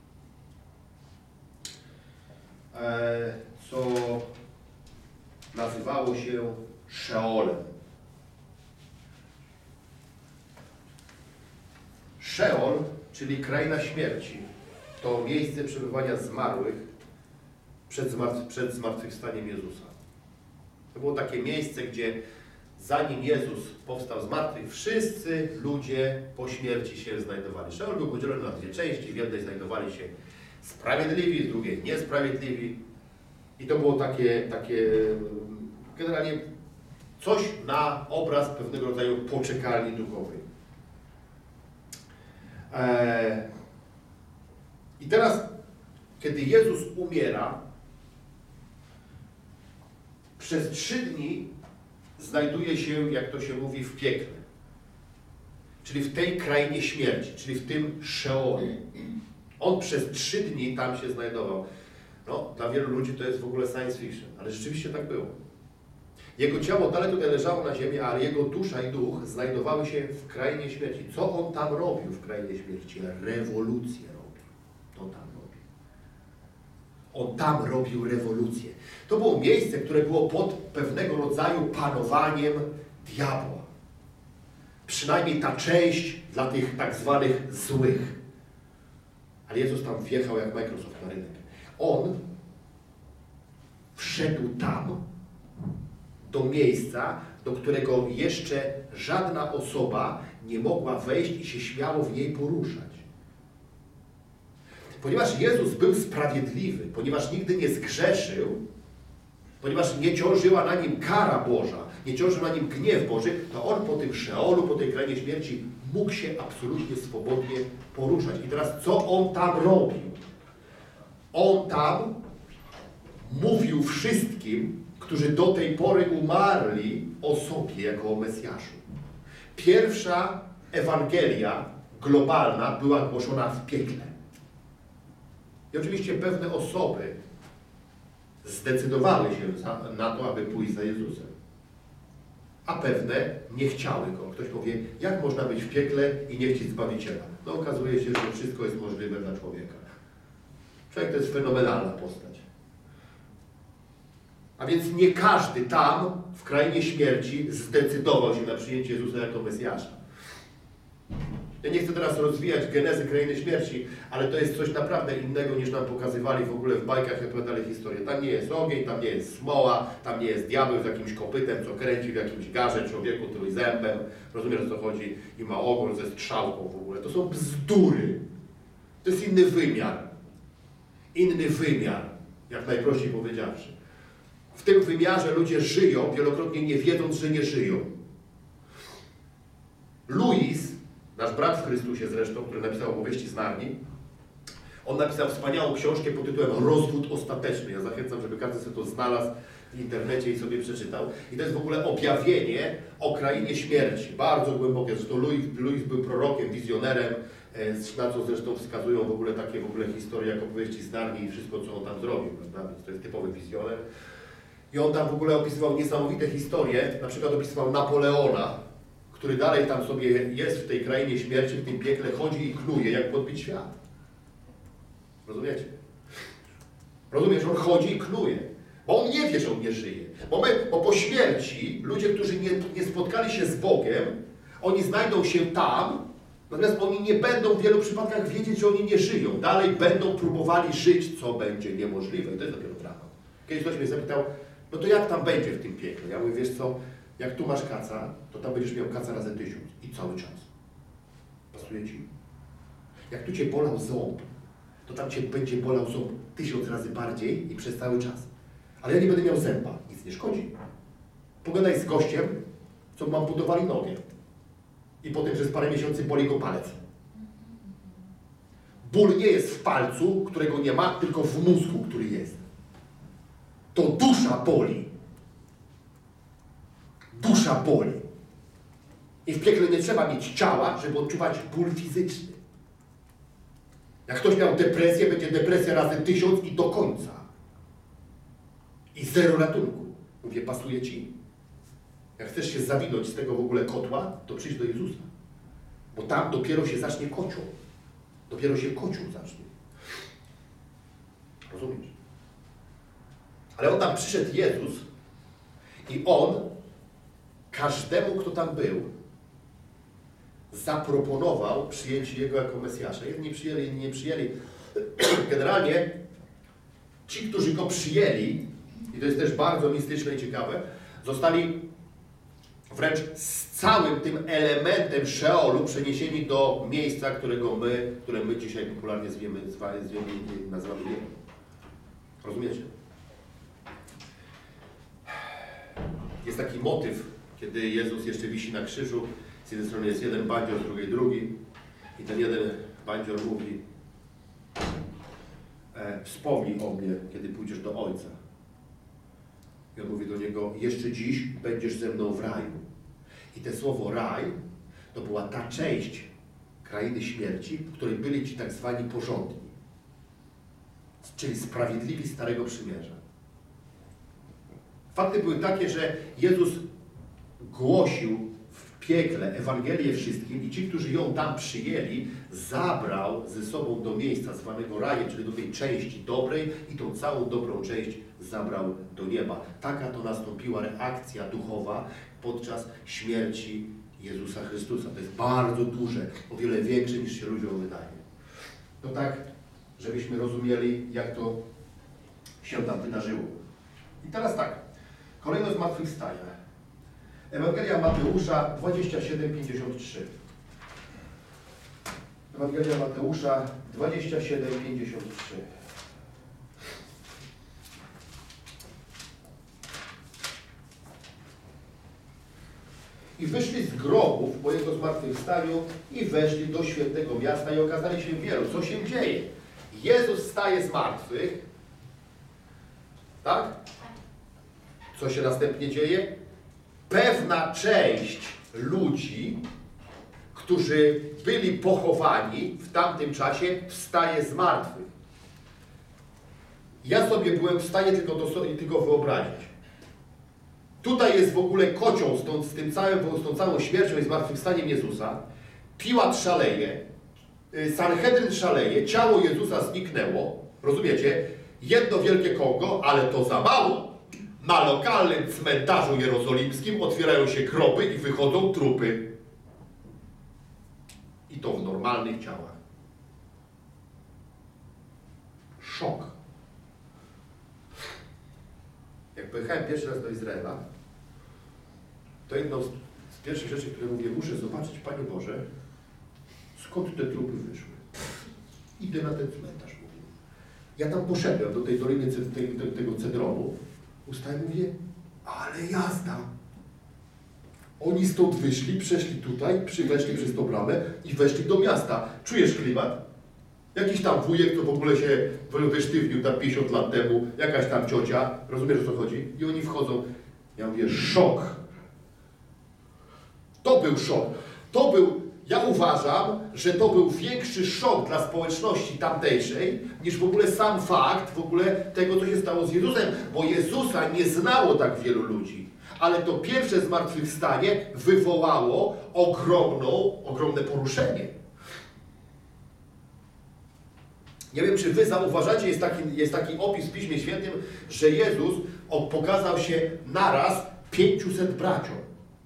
co nazywało się Szeolem. Szeol, czyli kraina śmierci, to miejsce przebywania zmarłych przed, zmartw przed zmartwychwstaniem Jezusa. To było takie miejsce, gdzie zanim Jezus powstał z martwych, wszyscy ludzie po śmierci się znajdowali. Szeol był podzielony na dwie części, w jednej znajdowali się sprawiedliwi, w drugiej niesprawiedliwi. I to było takie, takie generalnie coś na obraz pewnego rodzaju poczekalni duchowej. Eee, I teraz, kiedy Jezus umiera, przez trzy dni znajduje się, jak to się mówi, w piekle. Czyli w tej krainie śmierci, czyli w tym Szeolu. On przez trzy dni tam się znajdował. No, dla wielu ludzi to jest w ogóle science fiction, ale rzeczywiście tak było. Jego ciało dalej tutaj leżało na ziemi, ale jego dusza i duch znajdowały się w krainie śmierci. Co on tam robił w krainie śmierci? Rewolucję robił. To tam robił. On tam robił rewolucję. To było miejsce, które było pod pewnego rodzaju panowaniem diabła. Przynajmniej ta część dla tych tak zwanych złych. Ale Jezus tam wjechał jak Microsoft na rynek. On wszedł tam, do miejsca, do którego jeszcze żadna osoba nie mogła wejść i się śmiało w niej poruszać. Ponieważ Jezus był sprawiedliwy, ponieważ nigdy nie zgrzeszył, ponieważ nie ciążyła na nim kara Boża, nie ciążył na nim gniew Boży, to on po tym Szeolu, po tej krainie śmierci mógł się absolutnie swobodnie poruszać. I teraz co on tam robił? On tam mówił wszystkim, którzy do tej pory umarli, o sobie jako o Mesjaszu. Pierwsza Ewangelia globalna była głoszona w piekle. I oczywiście pewne osoby zdecydowały się za, na to, aby pójść za Jezusem. A pewne nie chciały go. Ktoś powie, jak można być w piekle i nie chcieć Zbawiciela? No okazuje się, że wszystko jest możliwe dla człowieka. Człowiek to jest fenomenalna postać. A więc nie każdy tam, w krainie śmierci, zdecydował się na przyjęcie Jezusa jako Mesjasza. Ja nie chcę teraz rozwijać genezy krainy śmierci, ale to jest coś naprawdę innego niż nam pokazywali w ogóle w bajkach, jak opowiadali historię. Tam nie jest ogień, tam nie jest smoła, tam nie jest diabeł z jakimś kopytem, co kręci w jakimś garze człowieku trójzębem. Rozumiesz, o co chodzi? I ma ogon ze strzałką w ogóle. To są bzdury. To jest inny wymiar. Inny wymiar, jak najprościej powiedziawszy. W tym wymiarze ludzie żyją, wielokrotnie nie wiedząc, że nie żyją. Louis, nasz brat w Chrystusie zresztą, który napisał Opowieści z Narni, on napisał wspaniałą książkę pod tytułem Rozwód ostateczny. Ja zachęcam, żeby każdy sobie to znalazł w internecie i sobie przeczytał. I to jest w ogóle objawienie o krainie śmierci. Bardzo głębokie. Zresztą Louis, Louis był prorokiem, wizjonerem, na co zresztą wskazują w ogóle takie w ogóle historie jak Opowieści z Narni i wszystko, co on tam zrobił. Prawda? Więc to jest typowy wizjoner. I on tam w ogóle opisywał niesamowite historie. Na przykład opisywał Napoleona, który dalej tam sobie jest w tej krainie śmierci, w tym piekle, chodzi i knuje, jak podbić świat. Rozumiecie? Rozumiesz? On chodzi i knuje. Bo on nie wie, że on nie żyje. Bo, my, bo po śmierci ludzie, którzy nie, nie spotkali się z Bogiem, oni znajdą się tam, natomiast oni nie będą w wielu przypadkach wiedzieć, że oni nie żyją. Dalej będą próbowali żyć, co będzie niemożliwe. I to jest dopiero dramat. Kiedyś ktoś mnie zapytał, no to jak tam będzie w tym piekle? Ja mówię, wiesz co, jak tu masz kaca, to tam będziesz miał kaca razy tysiąc. I cały czas. Pasuje ci? Jak tu cię bolał ząb, to tam cię będzie bolał ząb tysiąc razy bardziej i przez cały czas. Ale ja nie będę miał zęba. Nic nie szkodzi. Pogadaj z gościem, co mu amputowali nogę. I potem przez parę miesięcy boli go palec. Ból nie jest w palcu, którego nie ma, tylko w mózgu, który jest. To dusza boli. Dusza boli. I w piekle nie trzeba mieć ciała, żeby odczuwać ból fizyczny. Jak ktoś miał depresję, będzie depresja razy tysiąc i do końca. I zero ratunku. Mówię, pasuje ci? Jak chcesz się zawinąć z tego w ogóle kotła, to przyjdź do Jezusa. Bo tam dopiero się zacznie kocioł. Dopiero się kocioł zacznie. Rozumiesz? Ale on tam przyszedł Jezus i on każdemu, kto tam był, zaproponował przyjęcie Jego jako Mesjasza. Jedni przyjęli, inni nie przyjęli. Generalnie ci, którzy Go przyjęli, i to jest też bardzo mistyczne i ciekawe, zostali wręcz z całym tym elementem Szeolu przeniesieni do miejsca, którego my, które my dzisiaj popularnie zwiemy, zwiemy, nazywamy niebem. Rozumiecie? Jest taki motyw, kiedy Jezus jeszcze wisi na krzyżu. Z jednej strony jest jeden bandzior, z drugiej drugi. I ten jeden bandzior mówi: e, wspomnij o mnie, kiedy pójdziesz do Ojca. I on mówi do niego: jeszcze dziś będziesz ze mną w raju. I te słowo raj to była ta część krainy śmierci, w której byli ci tak zwani porządni. Czyli sprawiedliwi Starego Przymierza. Fakty były takie, że Jezus głosił w piekle Ewangelię wszystkim i ci, którzy ją tam przyjęli, zabrał ze sobą do miejsca zwanego rajem, czyli do tej części dobrej i tą całą dobrą część zabrał do nieba. Taka to nastąpiła reakcja duchowa podczas śmierci Jezusa Chrystusa. To jest bardzo duże, o wiele większe niż się ludziom wydaje. To tak, żebyśmy rozumieli, jak to się tam wydarzyło. I teraz tak, kolejno zmartwychwstania. Ewangelia Mateusza dwadzieścia siedem, pięćdziesiąt trzy. Ewangelia Mateusza dwadzieścia siedem, pięćdziesiąt trzy. I wyszli z grobów po Jego zmartwychwstaniu i weszli do świętego miasta i okazali się wielu. Co się dzieje? Jezus wstaje z martwych. Tak? Co się następnie dzieje? Pewna część ludzi, którzy byli pochowani w tamtym czasie, wstaje z martwych. Ja sobie byłem w stanie tylko, to, tylko wyobrazić. Tutaj jest w ogóle kocioł z, tą, z, tym całym, z tą całą śmiercią i zmartwychwstaniem Jezusa. Piłat szaleje, Sanhedryn szaleje, ciało Jezusa zniknęło. Rozumiecie? Jedno wielkie Kongo, ale to za mało. Na lokalnym cmentarzu jerozolimskim otwierają się groby i wychodzą trupy. I to w normalnych ciałach. Szok. Jak pojechałem pierwszy raz do Izraela, to jedną z, z pierwszych rzeczy, które mówię, muszę zobaczyć, Panie Boże, skąd te trupy wyszły. Idę na ten cmentarz, mówię. Ja tam poszedłem do tej doliny tego, tego Cedronu, ustałem i mówię, ale jazda. Oni stąd wyszli, przeszli tutaj, weszli przez tą bramę i weszli do miasta. Czujesz klimat? Jakiś tam wujek, to w ogóle się wysztywnił tam pięćdziesiąt lat temu, jakaś tam ciocia, rozumiesz, o co chodzi? I oni wchodzą. Ja mówię, szok. To był szok. To był, ja uważam, że to był większy szok dla społeczności tamtejszej, niż w ogóle sam fakt w ogóle tego, co się stało z Jezusem, bo Jezusa nie znało tak wielu ludzi. Ale to pierwsze zmartwychwstanie wywołało ogromną, ogromne poruszenie. Nie wiem, czy wy zauważacie, jest taki, jest taki opis w Piśmie Świętym, że Jezus pokazał się naraz pięciuset braciom.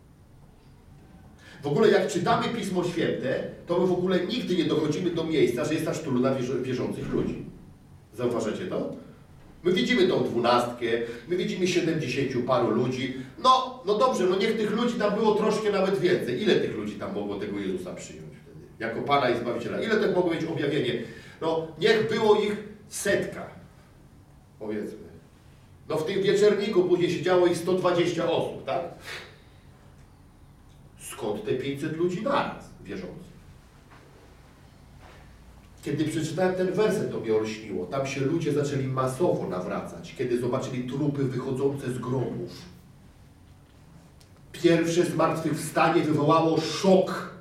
W ogóle jak czytamy Pismo Święte, to my w ogóle nigdy nie dochodzimy do miejsca, że jest aż tylu na wierzących ludzi. Zauważacie to? My widzimy tą dwunastkę, my widzimy siedemdziesięciu paru ludzi. No, no dobrze, no niech tych ludzi tam było troszkę nawet więcej. Ile tych ludzi tam mogło tego Jezusa przyjąć wtedy? Jako Pana i Zbawiciela. Ile tak mogło mieć objawienie? No, niech było ich setka, powiedzmy. No w tym wieczerniku później siedziało ich sto dwadzieścia osób, tak? Skąd te pięćset ludzi naraz wierzących? Kiedy przeczytałem ten werset, to mnie olśniło. Tam się ludzie zaczęli masowo nawracać, kiedy zobaczyli trupy wychodzące z grobów. Pierwsze zmartwychwstanie wywołało szok.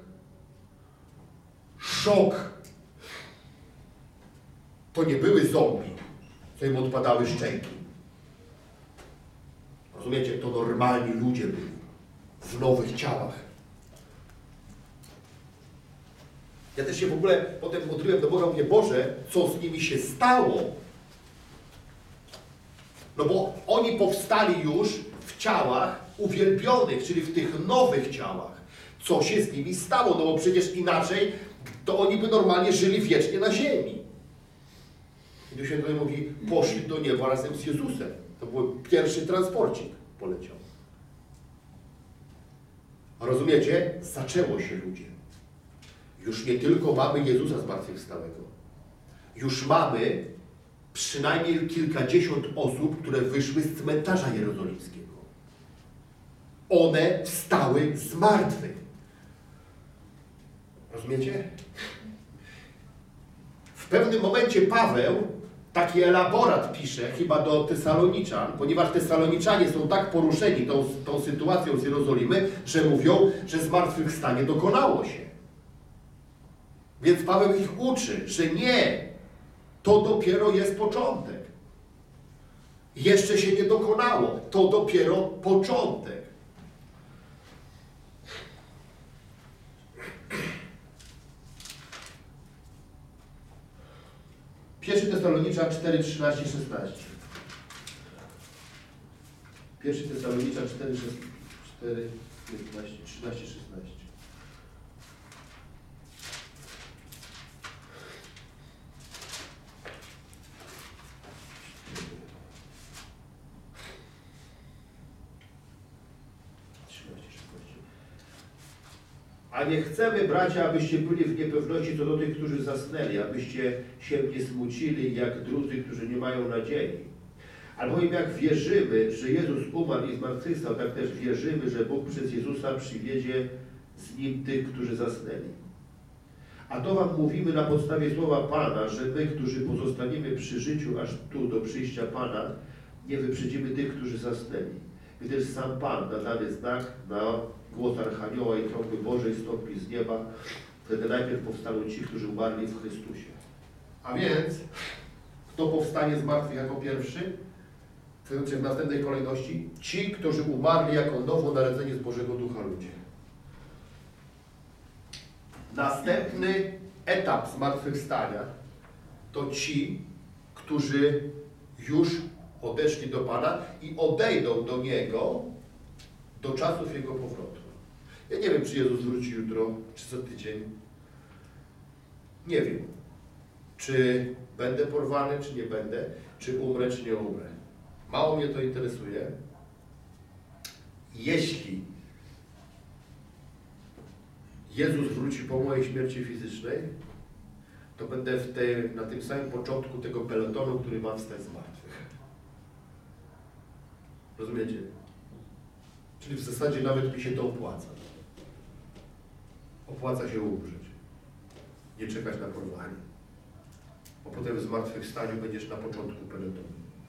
Szok. To nie były zombie, co im odpadały szczęki. Rozumiecie? To normalni ludzie byli. W nowych ciałach. Ja też się w ogóle potem modliłem do Boga, mówię, Boże, co z nimi się stało? No bo oni powstali już w ciałach uwielbionych, czyli w tych nowych ciałach. Co się z nimi stało? No bo przecież inaczej to oni by normalnie żyli wiecznie na ziemi. I tu się tutaj mówi, poszli do nieba razem z Jezusem. To był pierwszy transporcik, poleciał. A rozumiecie? Zaczęło się, ludzie. Już nie tylko mamy Jezusa zmartwychwstałego. Już mamy przynajmniej kilkadziesiąt osób, które wyszły z cmentarza jerozolimskiego. One wstały z martwych. Rozumiecie? W pewnym momencie Paweł taki elaborat pisze, chyba do Tesaloniczan, ponieważ Tesaloniczanie są tak poruszeni tą, tą sytuacją z Jerozolimy, że mówią, że zmartwychwstanie dokonało się. Więc Paweł ich uczy, że nie, to dopiero jest początek. Jeszcze się nie dokonało, to dopiero początek. Pierwszy Tesaloniczan cztery, trzynaście, szesnaście. Pierwszy Tesaloniczan cztery, piętnaście, trzynaście, szesnaście. A nie chcemy, bracia, abyście byli w niepewności co do tych, którzy zasnęli, abyście się nie smucili jak drudzy, którzy nie mają nadziei. Albowiem jak wierzymy, że Jezus umarł i zmartwychwstał, tak też wierzymy, że Bóg przez Jezusa przywiezie z Nim tych, którzy zasnęli. A to wam mówimy na podstawie słowa Pana, że my, którzy pozostaniemy przy życiu aż tu do przyjścia Pana, nie wyprzedzimy tych, którzy zasnęli. Gdyż sam Pan na dany znak, na głos Archanioła i trąby Bożej stąpi z nieba, wtedy najpierw powstaną ci, którzy umarli w Chrystusie. A więc, kto powstanie z martwych jako pierwszy? W następnej kolejności ci, którzy umarli jako nowonarodzenie z Bożego Ducha ludzie. Następny etap zmartwychwstania to ci, którzy już odeszli do Pana i odejdą do Niego do czasów Jego powrotu. Ja nie wiem, czy Jezus wróci jutro, czy za tydzień. Nie wiem, czy będę porwany, czy nie będę, czy umrę, czy nie umrę. Mało mnie to interesuje. Jeśli Jezus wróci po mojej śmierci fizycznej, to będę w tej, na tym samym początku tego pelotonu, który ma wstać z martwych. Rozumiecie? Czyli w zasadzie nawet mi się to opłaca. Opłaca się umrzeć. Nie czekać na porwanie. Bo potem w zmartwychwstaniu będziesz na początku pelotonu.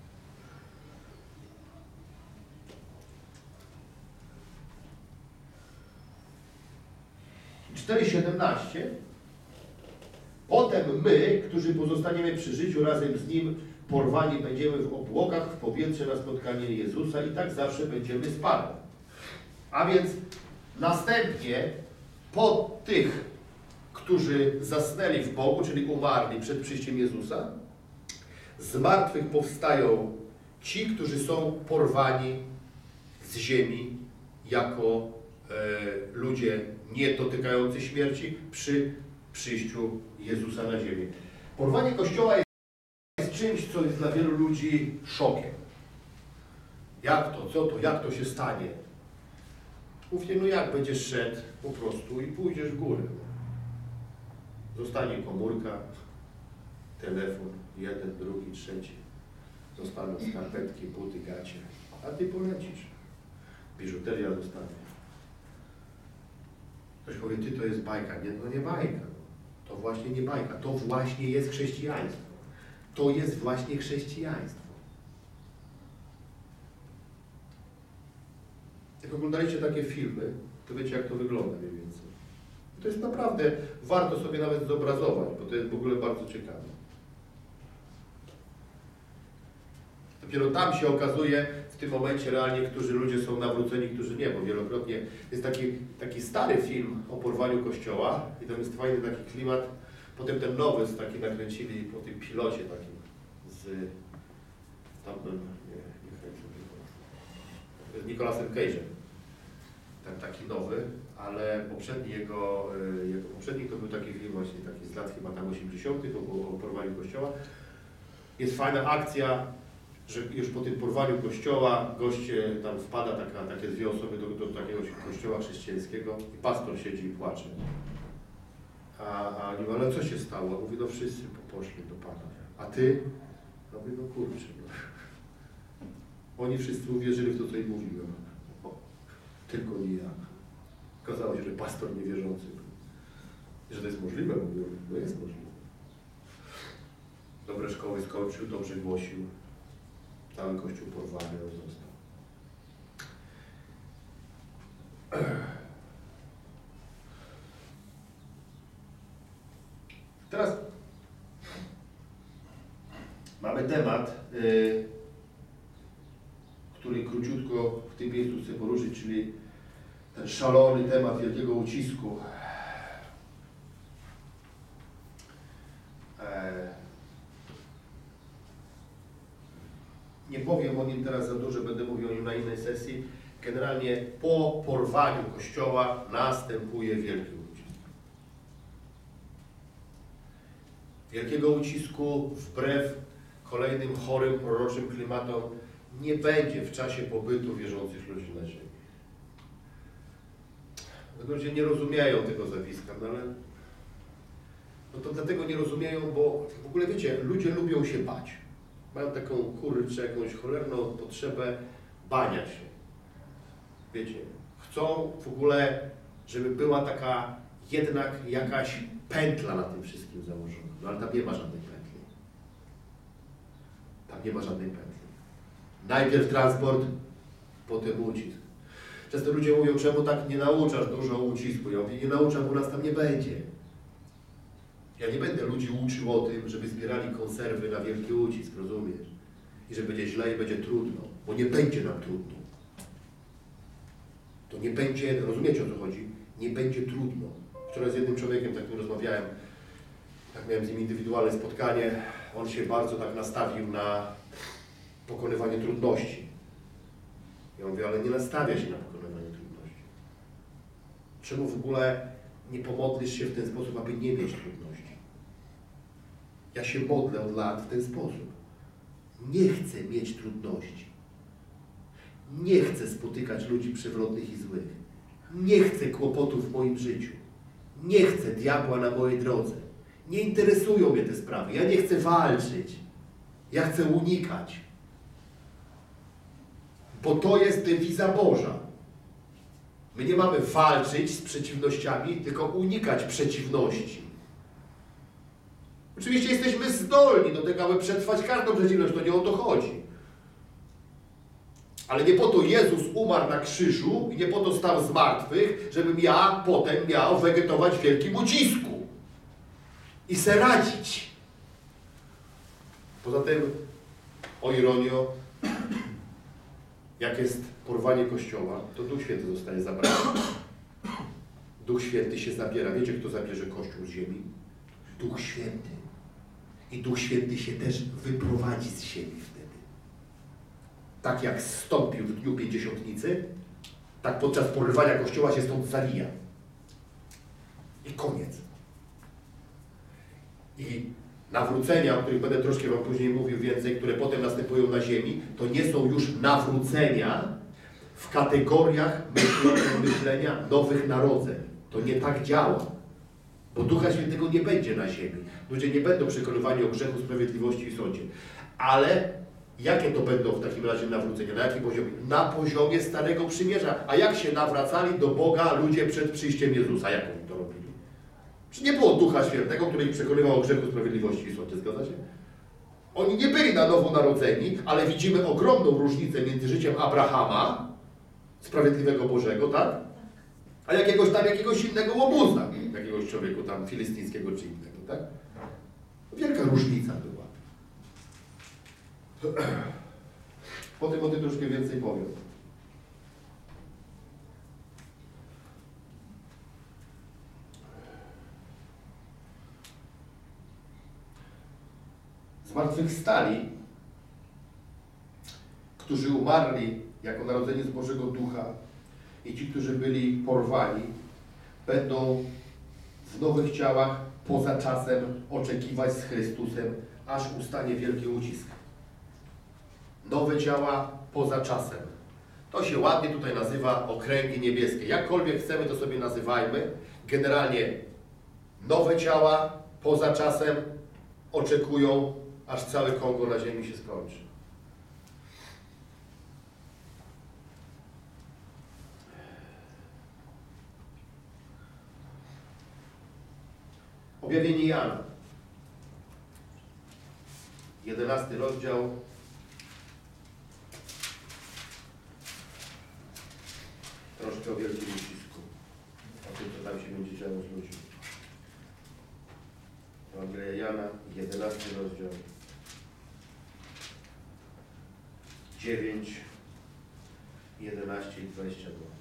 cztery siedemnaście. Potem my, którzy pozostaniemy przy życiu razem z Nim, porwani będziemy w obłokach, w powietrze na spotkanie Jezusa i tak zawsze będziemy z Panem. A więc następnie po tych, którzy zasnęli w Bogu, czyli umarli przed przyjściem Jezusa, z martwych powstają ci, którzy są porwani z ziemi jako e, ludzie nie dotykający śmierci przy przyjściu Jezusa na ziemię. Porwanie Kościoła jest czymś, co jest dla wielu ludzi szokiem. Jak to? Co to? Jak to się stanie? Mówcie, no jak będziesz szedł po prostu i pójdziesz w górę. Zostanie komórka, telefon, jeden, drugi, trzeci. Zostaną skarpetki, buty, gacie. A ty polecisz. Biżuteria zostanie. Ktoś powie, ty to jest bajka. Nie, no nie bajka. To właśnie nie bajka. To właśnie jest chrześcijaństwo. To jest właśnie chrześcijaństwo. Jak oglądaliście takie filmy, to wiecie, jak to wygląda mniej więcej. To jest naprawdę, warto sobie nawet zobrazować, bo to jest w ogóle bardzo ciekawe. Dopiero tam się okazuje w tym momencie realnie, którzy ludzie są nawróceni, którzy nie, bo wielokrotnie jest taki, taki stary film o porwaniu Kościoła i tam jest fajny taki klimat. Potem ten nowy z taki nakręcili po tym pilocie takim z tam nie, nie z Nicolasem Cage'em. Ten taki nowy, ale poprzedni jego, jego poprzedni to był taki film właśnie taki z lat chyba tam osiemdziesiątych o, o porwaniu Kościoła. Jest fajna akcja, że już po tym porwaniu Kościoła goście tam wpada taka, takie dwie osoby do, do takiego kościoła chrześcijańskiego i pastor siedzi i płacze. A, a nie, ale co się stało? Mówi, no wszyscy poszli do Pana. A ty? No mówię, no kurczę. No. Oni wszyscy uwierzyli w to, co im mówiłem. O, tylko nie ja. Okazało się, że pastor niewierzący był. Że to jest możliwe, mówię, no jest możliwe. Dobre szkoły skończył, dobrze głosił. Cały Kościół porwany został. Teraz mamy temat, yy, który króciutko w tym miejscu chcę poruszyć, czyli ten szalony temat wielkiego ucisku. E, nie powiem o nim teraz za dużo, będę mówił o nim na innej sesji. Generalnie po porwaniu Kościoła następuje wielki ucisk. Wielkiego ucisku wbrew kolejnym chorym, proroczym klimatom nie będzie w czasie pobytu wierzących ludzi na ziemi. Ludzie nie rozumieją tego zjawiska, no ale no to dlatego nie rozumieją, bo w ogóle wiecie, ludzie lubią się bać. Mają taką kurczę, jakąś cholerną potrzebę bania się. Wiecie, chcą w ogóle, żeby była taka jednak jakaś pętla na tym wszystkim założona. No ale tam nie ma żadnej pętli. Tam nie ma żadnej pętli. Najpierw transport, potem ucisk. Często ludzie mówią, czemu tak nie nauczasz dużo o ucisku? Ja mówię, nie nauczam, bo nas tam nie będzie. Ja nie będę ludzi uczył o tym, żeby zbierali konserwy na wielki ucisk, rozumiesz? I że będzie źle i będzie trudno, bo nie będzie nam trudno. To nie będzie, rozumiecie o co chodzi? Nie będzie trudno. Wczoraj z jednym człowiekiem takim rozmawiałem, tak miałem z nim indywidualne spotkanie, on się bardzo tak nastawił na pokonywanie trudności. Ja mówię, ale nie nastawia się na pokonywanie trudności. Czemu w ogóle nie pomodlisz się w ten sposób, aby nie mieć trudności? Ja się modlę od lat w ten sposób. Nie chcę mieć trudności. Nie chcę spotykać ludzi przewrotnych i złych. Nie chcę kłopotów w moim życiu. Nie chcę diabła na mojej drodze. Nie interesują mnie te sprawy. Ja nie chcę walczyć. Ja chcę unikać. Bo to jest dewiza Boża. My nie mamy walczyć z przeciwnościami, tylko unikać przeciwności. Oczywiście jesteśmy zdolni do tego, aby przetrwać każdą przeciwność, to nie o to chodzi. Ale nie po to Jezus umarł na krzyżu i nie po to stał z martwych, żebym ja potem miał wegetować w wielkim ucisku i se radzić. Poza tym, o ironio, jak jest porwanie Kościoła, to Duch Święty zostaje zabrany. Duch Święty się zabiera. Wiecie, kto zabierze Kościół z ziemi? Duch Święty. I Duch Święty się też wyprowadzi z ziemi wtedy. Tak jak zstąpił w dniu Pięćdziesiątnicy, tak podczas porywania Kościoła się stąd zawija. I koniec. I nawrócenia, o których będę troszkę wam później mówił więcej, które potem następują na ziemi, to nie są już nawrócenia w kategoriach myślenia, myślenia nowych narodzeń. To nie tak działa. Bo Ducha Świętego nie będzie na ziemi. Ludzie nie będą przekonywani o grzechu, sprawiedliwości i sądzie. Ale jakie to będą w takim razie nawrócenia? Na jakim poziomie? Na poziomie Starego Przymierza. A jak się nawracali do Boga ludzie przed przyjściem Jezusa? Jak oni to robili? Czy nie było Ducha Świętego, który ich przekonywał o grzechu, sprawiedliwości i sądzie? Zgadza się? Oni nie byli na nowo narodzeni, ale widzimy ogromną różnicę między życiem Abrahama, sprawiedliwego Bożego, tak? A jakiegoś tam, jakiegoś innego łobuza, jakiegoś człowieku tam filistyńskiego czy innego, tak? Wielka różnica była. Potem o tym troszkę więcej powiem. Zmartwychwstali, którzy umarli jako narodzenie z Bożego Ducha, i ci, którzy byli porwani, będą w nowych ciałach poza czasem oczekiwać z Chrystusem, aż ustanie wielki ucisk. Nowe ciała poza czasem. To się ładnie tutaj nazywa okręgi niebieskie. Jakkolwiek chcemy, to sobie nazywajmy. Generalnie nowe ciała poza czasem oczekują, aż cały Kongo na ziemi się skończy. Objawienie Jana. Jedenasty rozdział. Troszkę o wielkim ucisku. O tym, co tam się będzie działo z ludźmi. Ewangelia Jana, jedenasty rozdział. dziewięć, jedenaście i dwadzieścia dwa.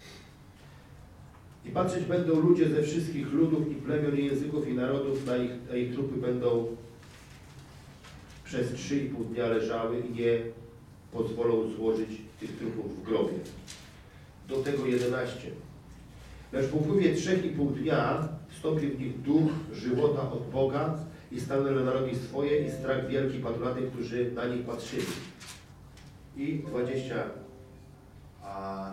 I patrzeć będą ludzie ze wszystkich ludów i plemion i języków i narodów, na ich, a ich trupy będą przez trzy i pół dnia leżały i nie pozwolą złożyć tych trupów w grobie. Do tego jedenaście. Lecz po upływie trzech i pół dnia wstąpi w nich duch żywota od Boga i stanęły na nogi swoje i strach wielki padł na tych, którzy na nich patrzyli. I dwadzieścia. A...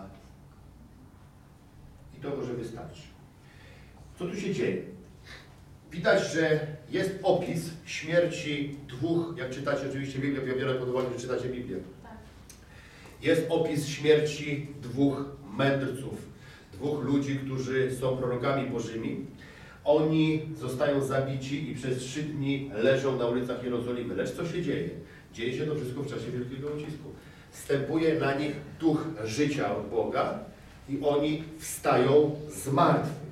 I to może wystarczy. Co tu się dzieje? Widać, że jest opis śmierci dwóch, jak czytacie oczywiście Biblię, ja biorę pod uwagę, że czytacie Biblię. Jest opis śmierci dwóch mędrców, dwóch ludzi, którzy są prorokami bożymi. Oni zostają zabici i przez trzy dni leżą na ulicach Jerozolimy. Lecz co się dzieje? Dzieje się to wszystko w czasie wielkiego ucisku. Wstępuje na nich duch życia od Boga i oni wstają z martwych.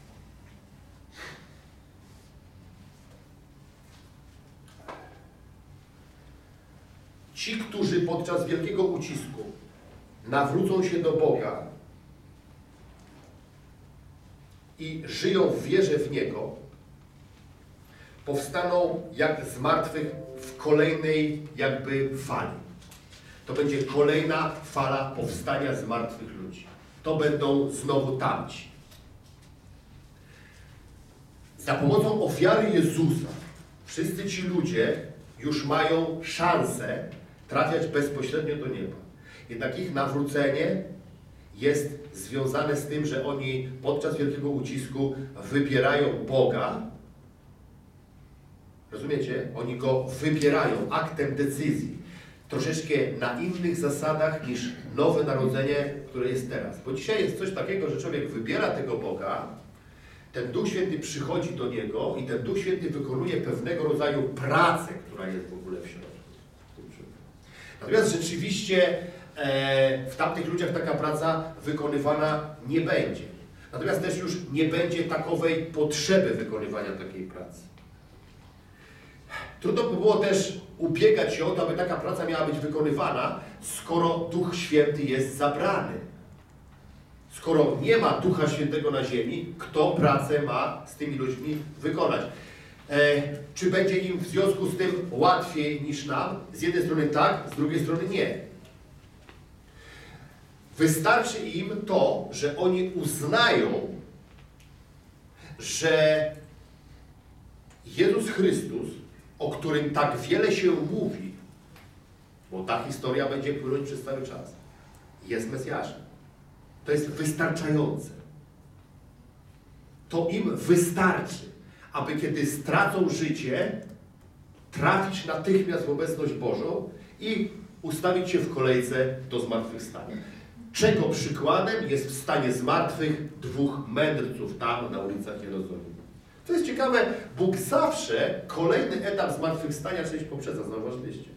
Ci, którzy podczas wielkiego ucisku nawrócą się do Boga i żyją w wierze w Niego, powstaną jak z martwych w kolejnej jakby fali. To będzie kolejna fala powstania z martwych ludzi. To będą znowu tamci. Za pomocą ofiary Jezusa wszyscy ci ludzie już mają szansę trafiać bezpośrednio do nieba. Jednak ich nawrócenie jest związane z tym, że oni podczas wielkiego ucisku wybierają Boga. Rozumiecie? Oni Go wybierają aktem decyzji. Troszeczkę na innych zasadach niż nowe narodzenie, które jest teraz. Bo dzisiaj jest coś takiego, że człowiek wybiera tego Boga, ten Duch Święty przychodzi do niego i ten Duch Święty wykonuje pewnego rodzaju pracę, która jest w ogóle w środku. Natomiast rzeczywiście e, w tamtych ludziach taka praca wykonywana nie będzie. Natomiast też już nie będzie takowej potrzeby wykonywania takiej pracy. Trudno by było też ubiegać się o to, aby taka praca miała być wykonywana, skoro Duch Święty jest zabrany. Skoro nie ma Ducha Świętego na ziemi, kto pracę ma z tymi ludźmi wykonać? E, czy będzie im w związku z tym łatwiej niż nam? Z jednej strony tak, z drugiej strony nie. Wystarczy im to, że oni uznają, że Jezus Chrystus, o którym tak wiele się mówi, bo ta historia będzie płynąć przez cały czas, jest Mesjaszem. To jest wystarczające. To im wystarczy, aby kiedy stracą życie, trafić natychmiast w obecność Bożą i ustawić się w kolejce do zmartwychwstania. Czego przykładem jest wstanie z martwych dwóch mędrców tam na ulicach Jerozolimy. To jest ciekawe, Bóg zawsze kolejny etap zmartwychwstania część poprzedza, zauważyliście.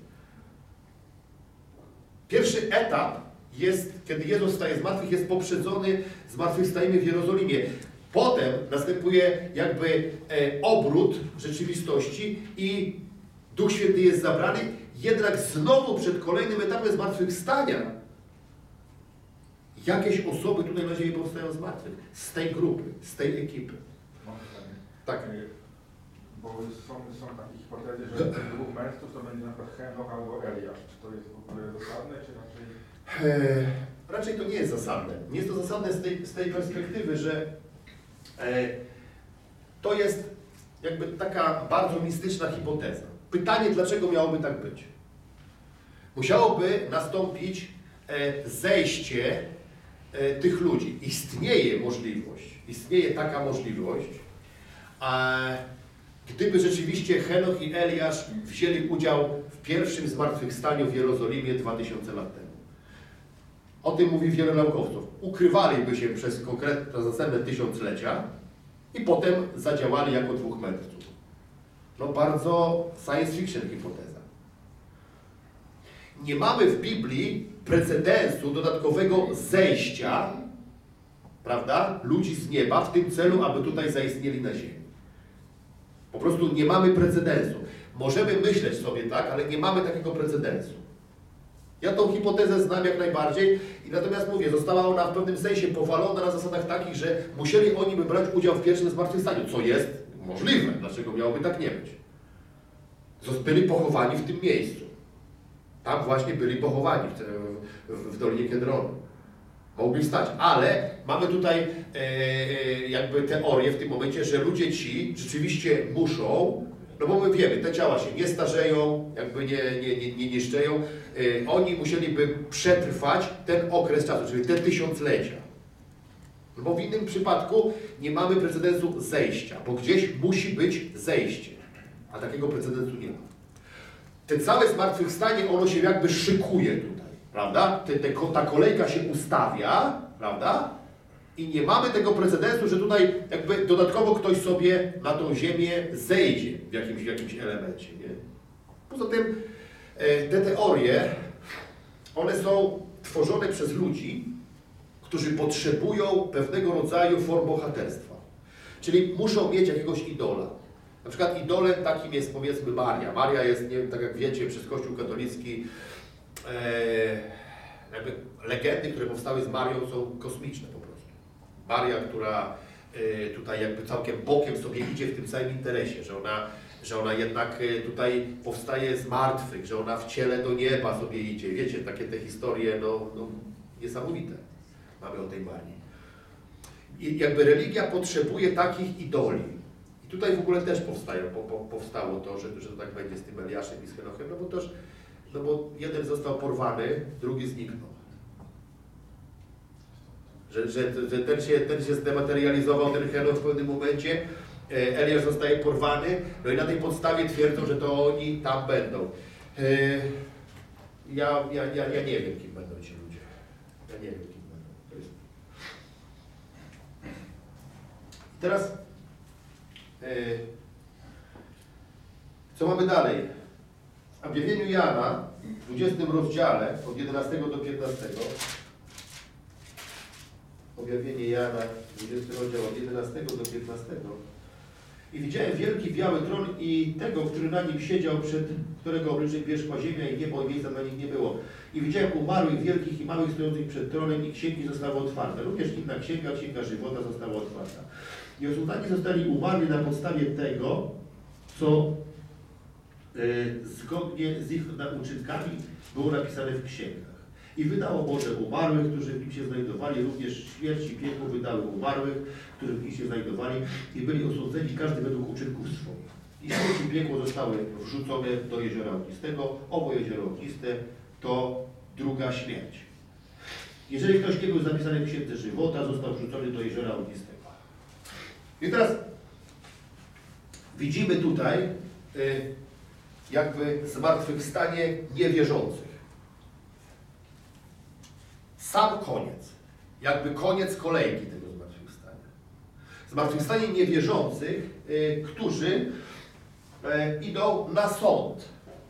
Pierwszy etap jest, kiedy Jezus staje z martwych, jest poprzedzony zmartwychwstaniem w Jerozolimie. Potem następuje jakby e, obrót rzeczywistości i Duch Święty jest zabrany, jednak znowu przed kolejnym etapem zmartwychwstania jakieś osoby tutaj na ziemi powstają z martwych. Z tej grupy, z tej ekipy. Tak. Bo są, są takie hipotezy, że tych dwóch mężczyzn to będzie na przykład Henoch albo Eliasz. Czy to jest w ogóle zasadne, czy raczej... E, raczej to nie jest zasadne. Nie jest to zasadne z tej, z tej perspektywy, że e, to jest jakby taka bardzo mistyczna hipoteza. Pytanie, dlaczego miałoby tak być? Musiałoby nastąpić e, zejście e, tych ludzi. Istnieje możliwość, istnieje taka możliwość, a gdyby rzeczywiście Henoch i Eliasz wzięli udział w pierwszym zmartwychwstaniu w Jerozolimie dwa tysiące lat temu. O tym mówi wiele naukowców. Ukrywaliby się przez konkretne następne tysiąclecia i potem zadziałali jako dwóch mędrców. No bardzo science fiction hipoteza. Nie mamy w Biblii precedensu dodatkowego zejścia, prawda, ludzi z nieba w tym celu, aby tutaj zaistnieli na ziemi. Po prostu nie mamy precedensu. Możemy myśleć sobie tak, ale nie mamy takiego precedensu. Ja tą hipotezę znam jak najbardziej i natomiast mówię, została ona w pewnym sensie powalona na zasadach takich, że musieli oni by brać udział w pierwszym zmartwychwstaniu, co jest możliwe. Dlaczego miałoby tak nie być? Byli pochowani w tym miejscu. Tam właśnie byli pochowani, w, w, w Dolinie Kedronu. Mogli wstać, ale mamy tutaj e, jakby teorię w tym momencie, że ludzie ci rzeczywiście muszą, no bo my wiemy, te ciała się nie starzeją, jakby nie, nie, nie, nie niszczeją, e, oni musieliby przetrwać ten okres czasu, czyli te tysiąclecia. No bo w innym przypadku nie mamy precedensu zejścia, bo gdzieś musi być zejście, a takiego precedensu nie ma. Te całe zmartwychwstanie, ono się jakby szykuje tutaj. Prawda? Te, te, ta kolejka się ustawia, prawda? I nie mamy tego precedensu, że tutaj jakby dodatkowo ktoś sobie na tą ziemię zejdzie w jakimś, w jakimś elemencie. Nie? Poza tym e, te teorie, one są tworzone przez ludzi, którzy potrzebują pewnego rodzaju form bohaterstwa. Czyli muszą mieć jakiegoś idola. Na przykład idolem takim jest, powiedzmy, Maria. Maria jest, nie wiem, tak jak wiecie, przez Kościół katolicki e, jakby legendy, które powstały z Marią, są kosmiczne po prostu. Maria, która e, tutaj jakby całkiem bokiem sobie idzie w tym całym interesie, że ona, że ona jednak e, tutaj powstaje z martwych, że ona w ciele do nieba sobie idzie. Wiecie, takie te historie, no, no niesamowite mamy o tej Marii. I jakby religia potrzebuje takich idoli. tutaj w ogóle też powstają, po, po, powstało to, że, że tak będzie z tym Eliaszem i z Henochem, no bo też, no bo jeden został porwany, drugi zniknął. Że, że, że ten, się, ten się zdematerializował, ten Henoch w pewnym momencie, Eliasz zostaje porwany, no i na tej podstawie twierdzą, że to oni tam będą. Ja, ja, ja, ja nie wiem, kim będą ci ludzie. Ja nie wiem, kim będą. To jest... Teraz, co mamy dalej? W objawieniu Jana, w dwudziestym rozdziale, od jedenastego do piętnastego, objawienie Jana, dwudziesty rozdział, od jedenastego do piętnastego, i widziałem wielki biały tron i tego, który na nim siedział, przed którego obliczem pierzchła ziemia i niebo, i miejsca na nich nie było. I widziałem umarłych, wielkich i małych, stojących przed tronem, i księgi zostały otwarte. Również inna księga, księga żywota, została otwarta. I osądzani zostali umarli na podstawie tego, co y, zgodnie z ich uczynkami było napisane w księgach. I wydało Boże umarłych, którzy w nim się znajdowali, również śmierć i piekło wydały umarłych, którzy w nim się znajdowali i byli osądzeni każdy według uczynków swoich. I śmierć i piekło zostały wrzucone do jeziora ognistego. Obo jezioro ogniste to druga śmierć. Jeżeli ktoś nie był zapisany w księdze żywota, został wrzucony do jeziora ognistego. I teraz widzimy tutaj y, jakby zmartwychwstanie niewierzących. Sam koniec, jakby koniec kolejki tego zmartwychwstania. Zmartwychwstanie niewierzących, y, którzy y, idą na sąd.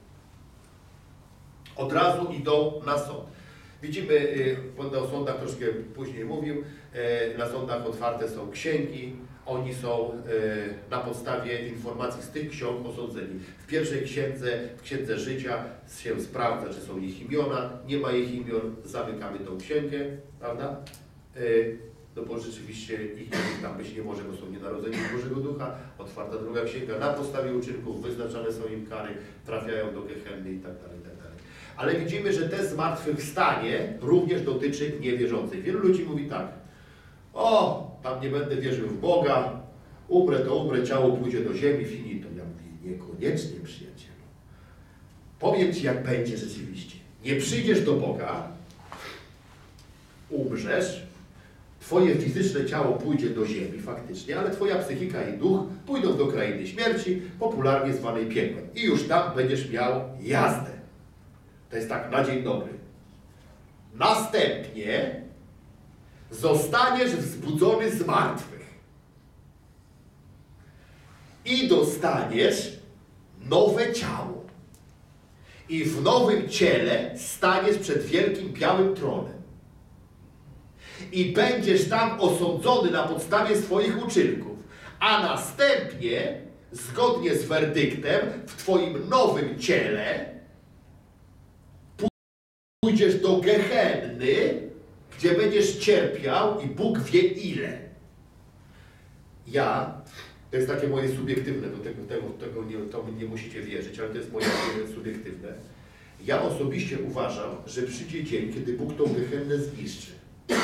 Od razu idą na sąd. Widzimy, y, będę o sądach troszkę później mówił, y, na sądach otwarte są księgi, oni są y, na podstawie informacji z tych ksiąg osądzeni. W pierwszej księdze, w księdze życia się sprawdza, czy są ich imiona, nie ma ich imion, zamykamy tą księgę, prawda? Y, no bo rzeczywiście ich tam być nie może, bo są nienarodzeni z Bożego Ducha. Otwarta druga księga, na podstawie uczynków wyznaczane są im kary, trafiają do Gehenny i tak dalej, i tak dalej. Ale widzimy, że te zmartwychwstanie również dotyczy niewierzących. Wielu ludzi mówi tak: o, tam nie będę wierzył w Boga, umrę to umrę, ciało pójdzie do ziemi, finito. Ja mówię, niekoniecznie, przyjacielu. Powiem Ci, jak będzie rzeczywiście. Nie przyjdziesz do Boga, umrzesz, Twoje fizyczne ciało pójdzie do ziemi faktycznie, ale Twoja psychika i duch pójdą do krainy śmierci, popularnie zwanej piekłem. I już tam będziesz miał jazdę. To jest tak na dzień dobry. Następnie zostaniesz wzbudzony z martwych i dostaniesz nowe ciało. I w nowym ciele staniesz przed wielkim białym tronem. I będziesz tam osądzony na podstawie swoich uczynków. A następnie, zgodnie z werdyktem, w Twoim nowym ciele pójdziesz do Gehenny, gdzie będziesz cierpiał i Bóg wie ile. Ja, to jest takie moje subiektywne, do tego, tego, tego nie, to nie musicie wierzyć, ale to jest moje subiektywne. Ja osobiście uważam, że przyjdzie dzień, kiedy Bóg tą Gehennę zniszczy.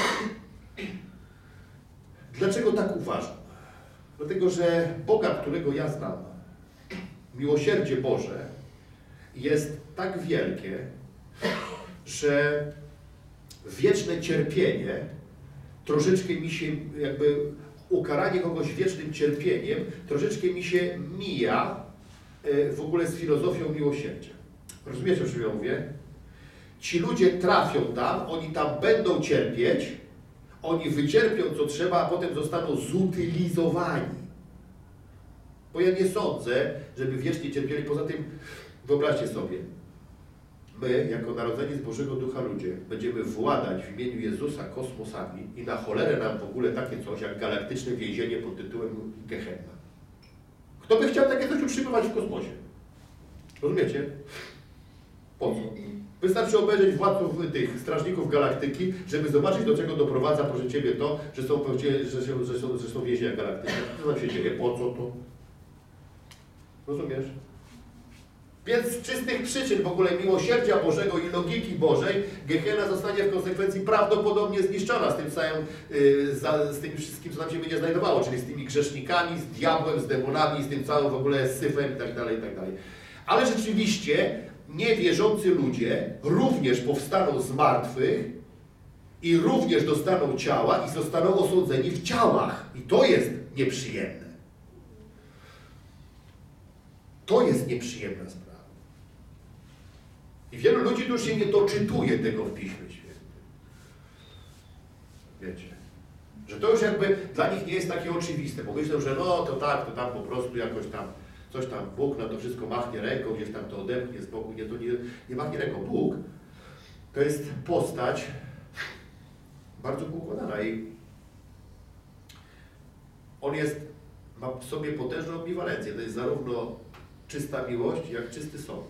Dlaczego tak uważam? Dlatego, że Boga, którego ja znam, miłosierdzie Boże jest tak wielkie, że wieczne cierpienie, troszeczkę mi się jakby ukaranie kogoś wiecznym cierpieniem, troszeczkę mi się mija w ogóle z filozofią miłosierdzia. Rozumiecie, o czym ja mówię? Ci ludzie trafią tam, oni tam będą cierpieć, oni wycierpią co trzeba, a potem zostaną zutylizowani. Bo ja nie sądzę, żeby wiecznie cierpieli. Poza tym, wyobraźcie sobie, my, jako narodzeni z Bożego Ducha ludzie, będziemy władać w imieniu Jezusa kosmosami i na cholerę nam w ogóle takie coś jak galaktyczne więzienie pod tytułem Gehenna. Kto by chciał takie coś utrzymywać w kosmosie? Rozumiecie? Po co? Wystarczy obejrzeć władców tych strażników galaktyki, żeby zobaczyć, do czego doprowadza, proszę Ciebie, to, że są, że, że, że są, że są więzienia galaktyczne. Co tam się dzieje? Po co to? Rozumiesz? Więc z czystych przyczyn w ogóle miłosierdzia Bożego i logiki Bożej Gehenna zostanie w konsekwencji prawdopodobnie zniszczona z tym całym, yy, za, z tym wszystkim, co nam się będzie znajdowało, czyli z tymi grzesznikami, z diabłem, z demonami, z tym całym w ogóle syfem i tak dalej, i tak dalej. Ale rzeczywiście niewierzący ludzie również powstaną z martwych i również dostaną ciała i zostaną osądzeni w ciałach. I to jest nieprzyjemne. To jest nieprzyjemna sprawa. I wielu ludzi już się nie doczytuje tego w Piśmie Świętym. Wiecie, że to już jakby dla nich nie jest takie oczywiste, bo myślą, że no to tak, to tam po prostu jakoś tam coś tam Bóg na to wszystko machnie ręką, gdzieś tam to odepchnie z boku. Nie, to nie, nie machnie ręką. Bóg to jest postać bardzo poukładana i on jest, ma w sobie potężną ambiwalencję. To jest zarówno czysta miłość, jak czysty sąd.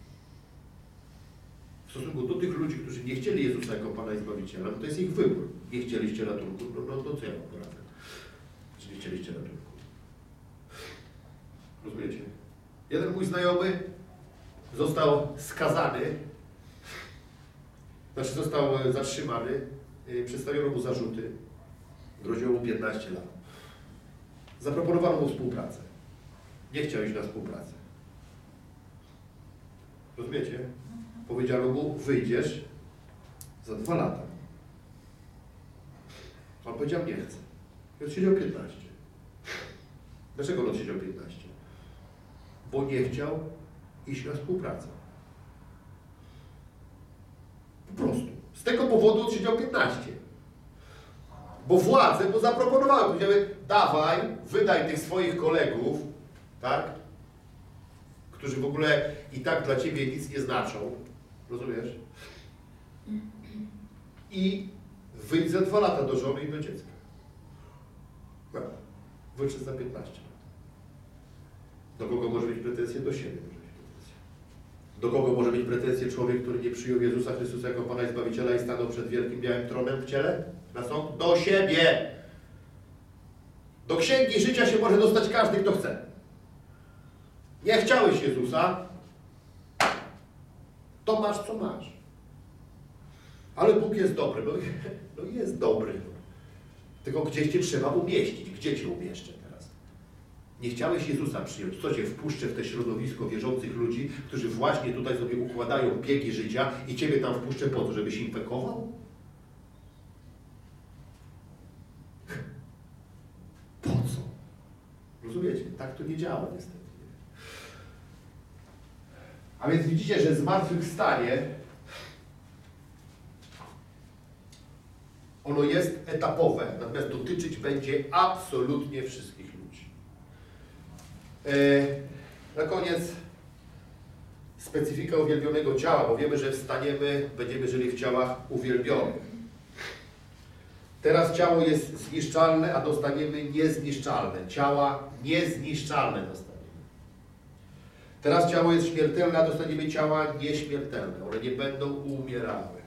W stosunku do tych ludzi, którzy nie chcieli Jezusa jako Pana i Zbawiciela, no to jest ich wybór. Nie chcieliście ratunku, no, no to co ja mam poradzę? Czy nie chcieliście ratunku? Rozumiecie? Jeden mój znajomy został skazany, znaczy został zatrzymany, przedstawiono mu zarzuty, groziło mu piętnaście lat. Zaproponowano mu współpracę. Nie chciał iść na współpracę. Rozumiecie? Powiedziano mu, wyjdziesz za dwa lata. On powiedział, nie chcę. I odsiedział piętnaście. Dlaczego on odsiedział piętnaście? Bo nie chciał iść na współpracę. Po prostu. Z tego powodu odsiedział piętnaście. Bo władze mu zaproponowały. Powiedziały, dawaj, wydaj tych swoich kolegów, tak? Którzy w ogóle i tak dla ciebie nic nie znaczą. Rozumiesz? I wyjdź za dwa lata do żony i do dziecka. No, wyszedł za piętnaście lat. Do kogo może mieć pretensje? Do siebie może mieć pretensje. Do kogo może mieć pretensje człowiek, który nie przyjął Jezusa Chrystusa jako Pana i Zbawiciela i stanął przed wielkim białym tronem w ciele? Na sąd? Do siebie! Do księgi życia się może dostać każdy, kto chce. Nie chciałeś Jezusa, to masz, co masz. Ale Bóg jest dobry. No, no jest dobry. Tylko gdzieś cię trzeba umieścić. Gdzie cię umieszczę teraz? Nie chciałeś Jezusa przyjąć. Co cię wpuszczę w te środowisko wierzących ludzi, którzy właśnie tutaj sobie układają biegi życia i ciebie tam wpuszczę po to, żebyś infekował? Po co? Rozumiecie? Tak to nie działa niestety. A więc widzicie, że zmartwychwstanie ono jest etapowe, natomiast dotyczyć będzie absolutnie wszystkich ludzi. Na koniec specyfika uwielbionego ciała, bo wiemy, że wstaniemy, będziemy żyli w ciałach uwielbionych. Teraz ciało jest zniszczalne, a dostaniemy niezniszczalne. Ciała niezniszczalne dostaniemy. Teraz ciało jest śmiertelne, a dostaniemy ciała nieśmiertelne. One nie będą umierały.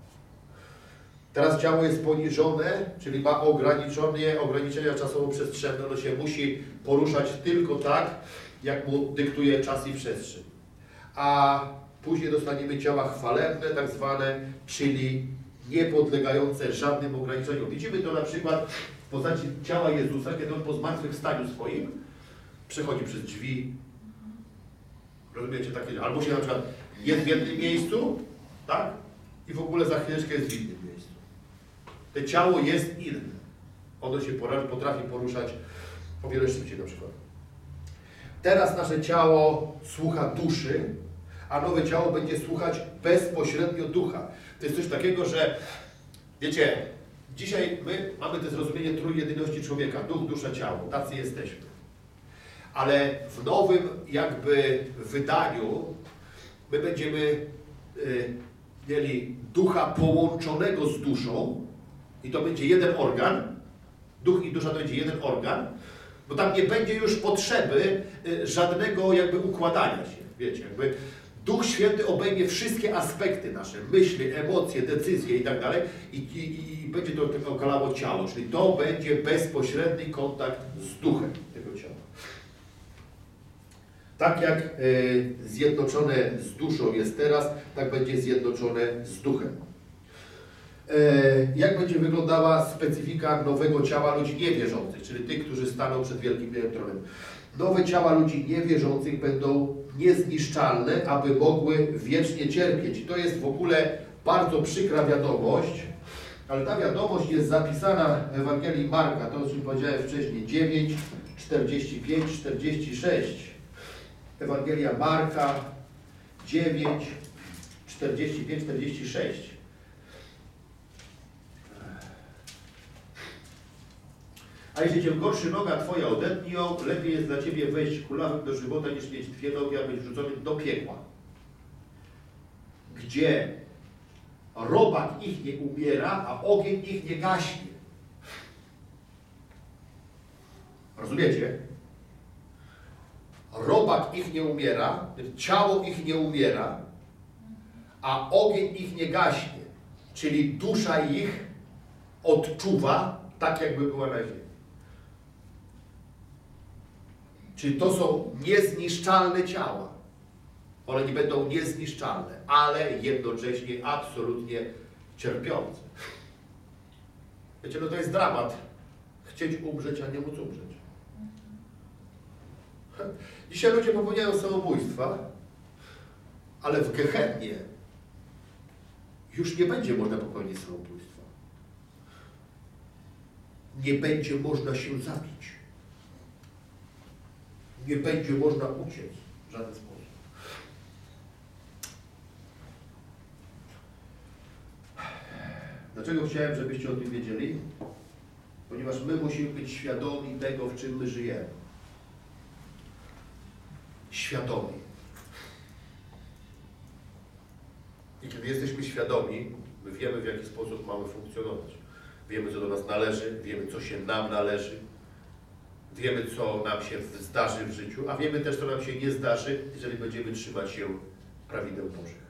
Teraz ciało jest poniżone, czyli ma ograniczone, ograniczenia czasowo-przestrzenne. Ono się musi poruszać tylko tak, jak mu dyktuje czas i przestrzeń. A później dostaniemy ciała chwalebne, tak zwane, czyli niepodlegające żadnym ograniczeniom. Widzimy to na przykład w postaci ciała Jezusa, kiedy On po zmartwychwstaniu swoim przechodzi przez drzwi. Rozumiecie takie? Albo się na przykład jest w jednym miejscu, tak? I w ogóle za chwileczkę jest w innym miejscu. To ciało jest inne. Ono się potrafi poruszać o wiele szybciej na przykład. Teraz nasze ciało słucha duszy, a nowe ciało będzie słuchać bezpośrednio ducha. To jest coś takiego, że wiecie, dzisiaj my mamy to zrozumienie trójjedyności człowieka, duch, dusza, ciało. Tacy jesteśmy. Ale w nowym jakby wydaniu my będziemy y, mieli ducha połączonego z duszą i to będzie jeden organ. Duch i dusza to będzie jeden organ, bo tam nie będzie już potrzeby y, żadnego jakby układania się. Wiecie, jakby Duch Święty obejmie wszystkie aspekty nasze, myśli, emocje, decyzje i tak dalej i, i, i będzie to tylko okalało ciało, czyli to będzie bezpośredni kontakt z duchem tego ciała. Tak jak y, zjednoczone z duszą jest teraz, tak będzie zjednoczone z duchem. Y, jak będzie wyglądała specyfika nowego ciała ludzi niewierzących, czyli tych, którzy staną przed Wielkim Białym Tronem. Nowe ciała ludzi niewierzących będą niezniszczalne, aby mogły wiecznie cierpieć. I to jest w ogóle bardzo przykra wiadomość, ale ta wiadomość jest zapisana w Ewangelii Marka, to o czym powiedziałem wcześniej, dziewięć, czterdzieści pięć, czterdzieści sześć. Ewangelia Marka dziewięć, czterdzieści pięć, czterdzieści sześć. A jeśli cię gorszy noga twoja, odetnij ją, lepiej jest dla ciebie wejść kulawym do żywota, niż mieć dwie nogi, a być wrzuconym do piekła, gdzie robak ich nie umiera, a ogień ich nie gaśnie. Rozumiecie? Robak ich nie umiera, ciało ich nie umiera, a ogień ich nie gaśnie. Czyli dusza ich odczuwa tak, jakby była na ziemi. Czyli to są niezniszczalne ciała. One nie będą niezniszczalne, ale jednocześnie absolutnie cierpiące. Wiecie, no to jest dramat. Chcieć umrzeć, a nie móc umrzeć. Dzisiaj ludzie popełniają samobójstwa, ale w Gehennie już nie będzie można popełnić samobójstwa. Nie będzie można się zabić. Nie będzie można uciec w żaden sposób. Dlaczego chciałem, żebyście o tym wiedzieli? Ponieważ my musimy być świadomi tego, w czym my żyjemy. Świadomi. I kiedy jesteśmy świadomi, my wiemy, w jaki sposób mamy funkcjonować. Wiemy, co do nas należy, wiemy, co się nam należy, wiemy, co nam się zdarzy w życiu, a wiemy też, co nam się nie zdarzy, jeżeli będziemy trzymać się prawideł Bożych.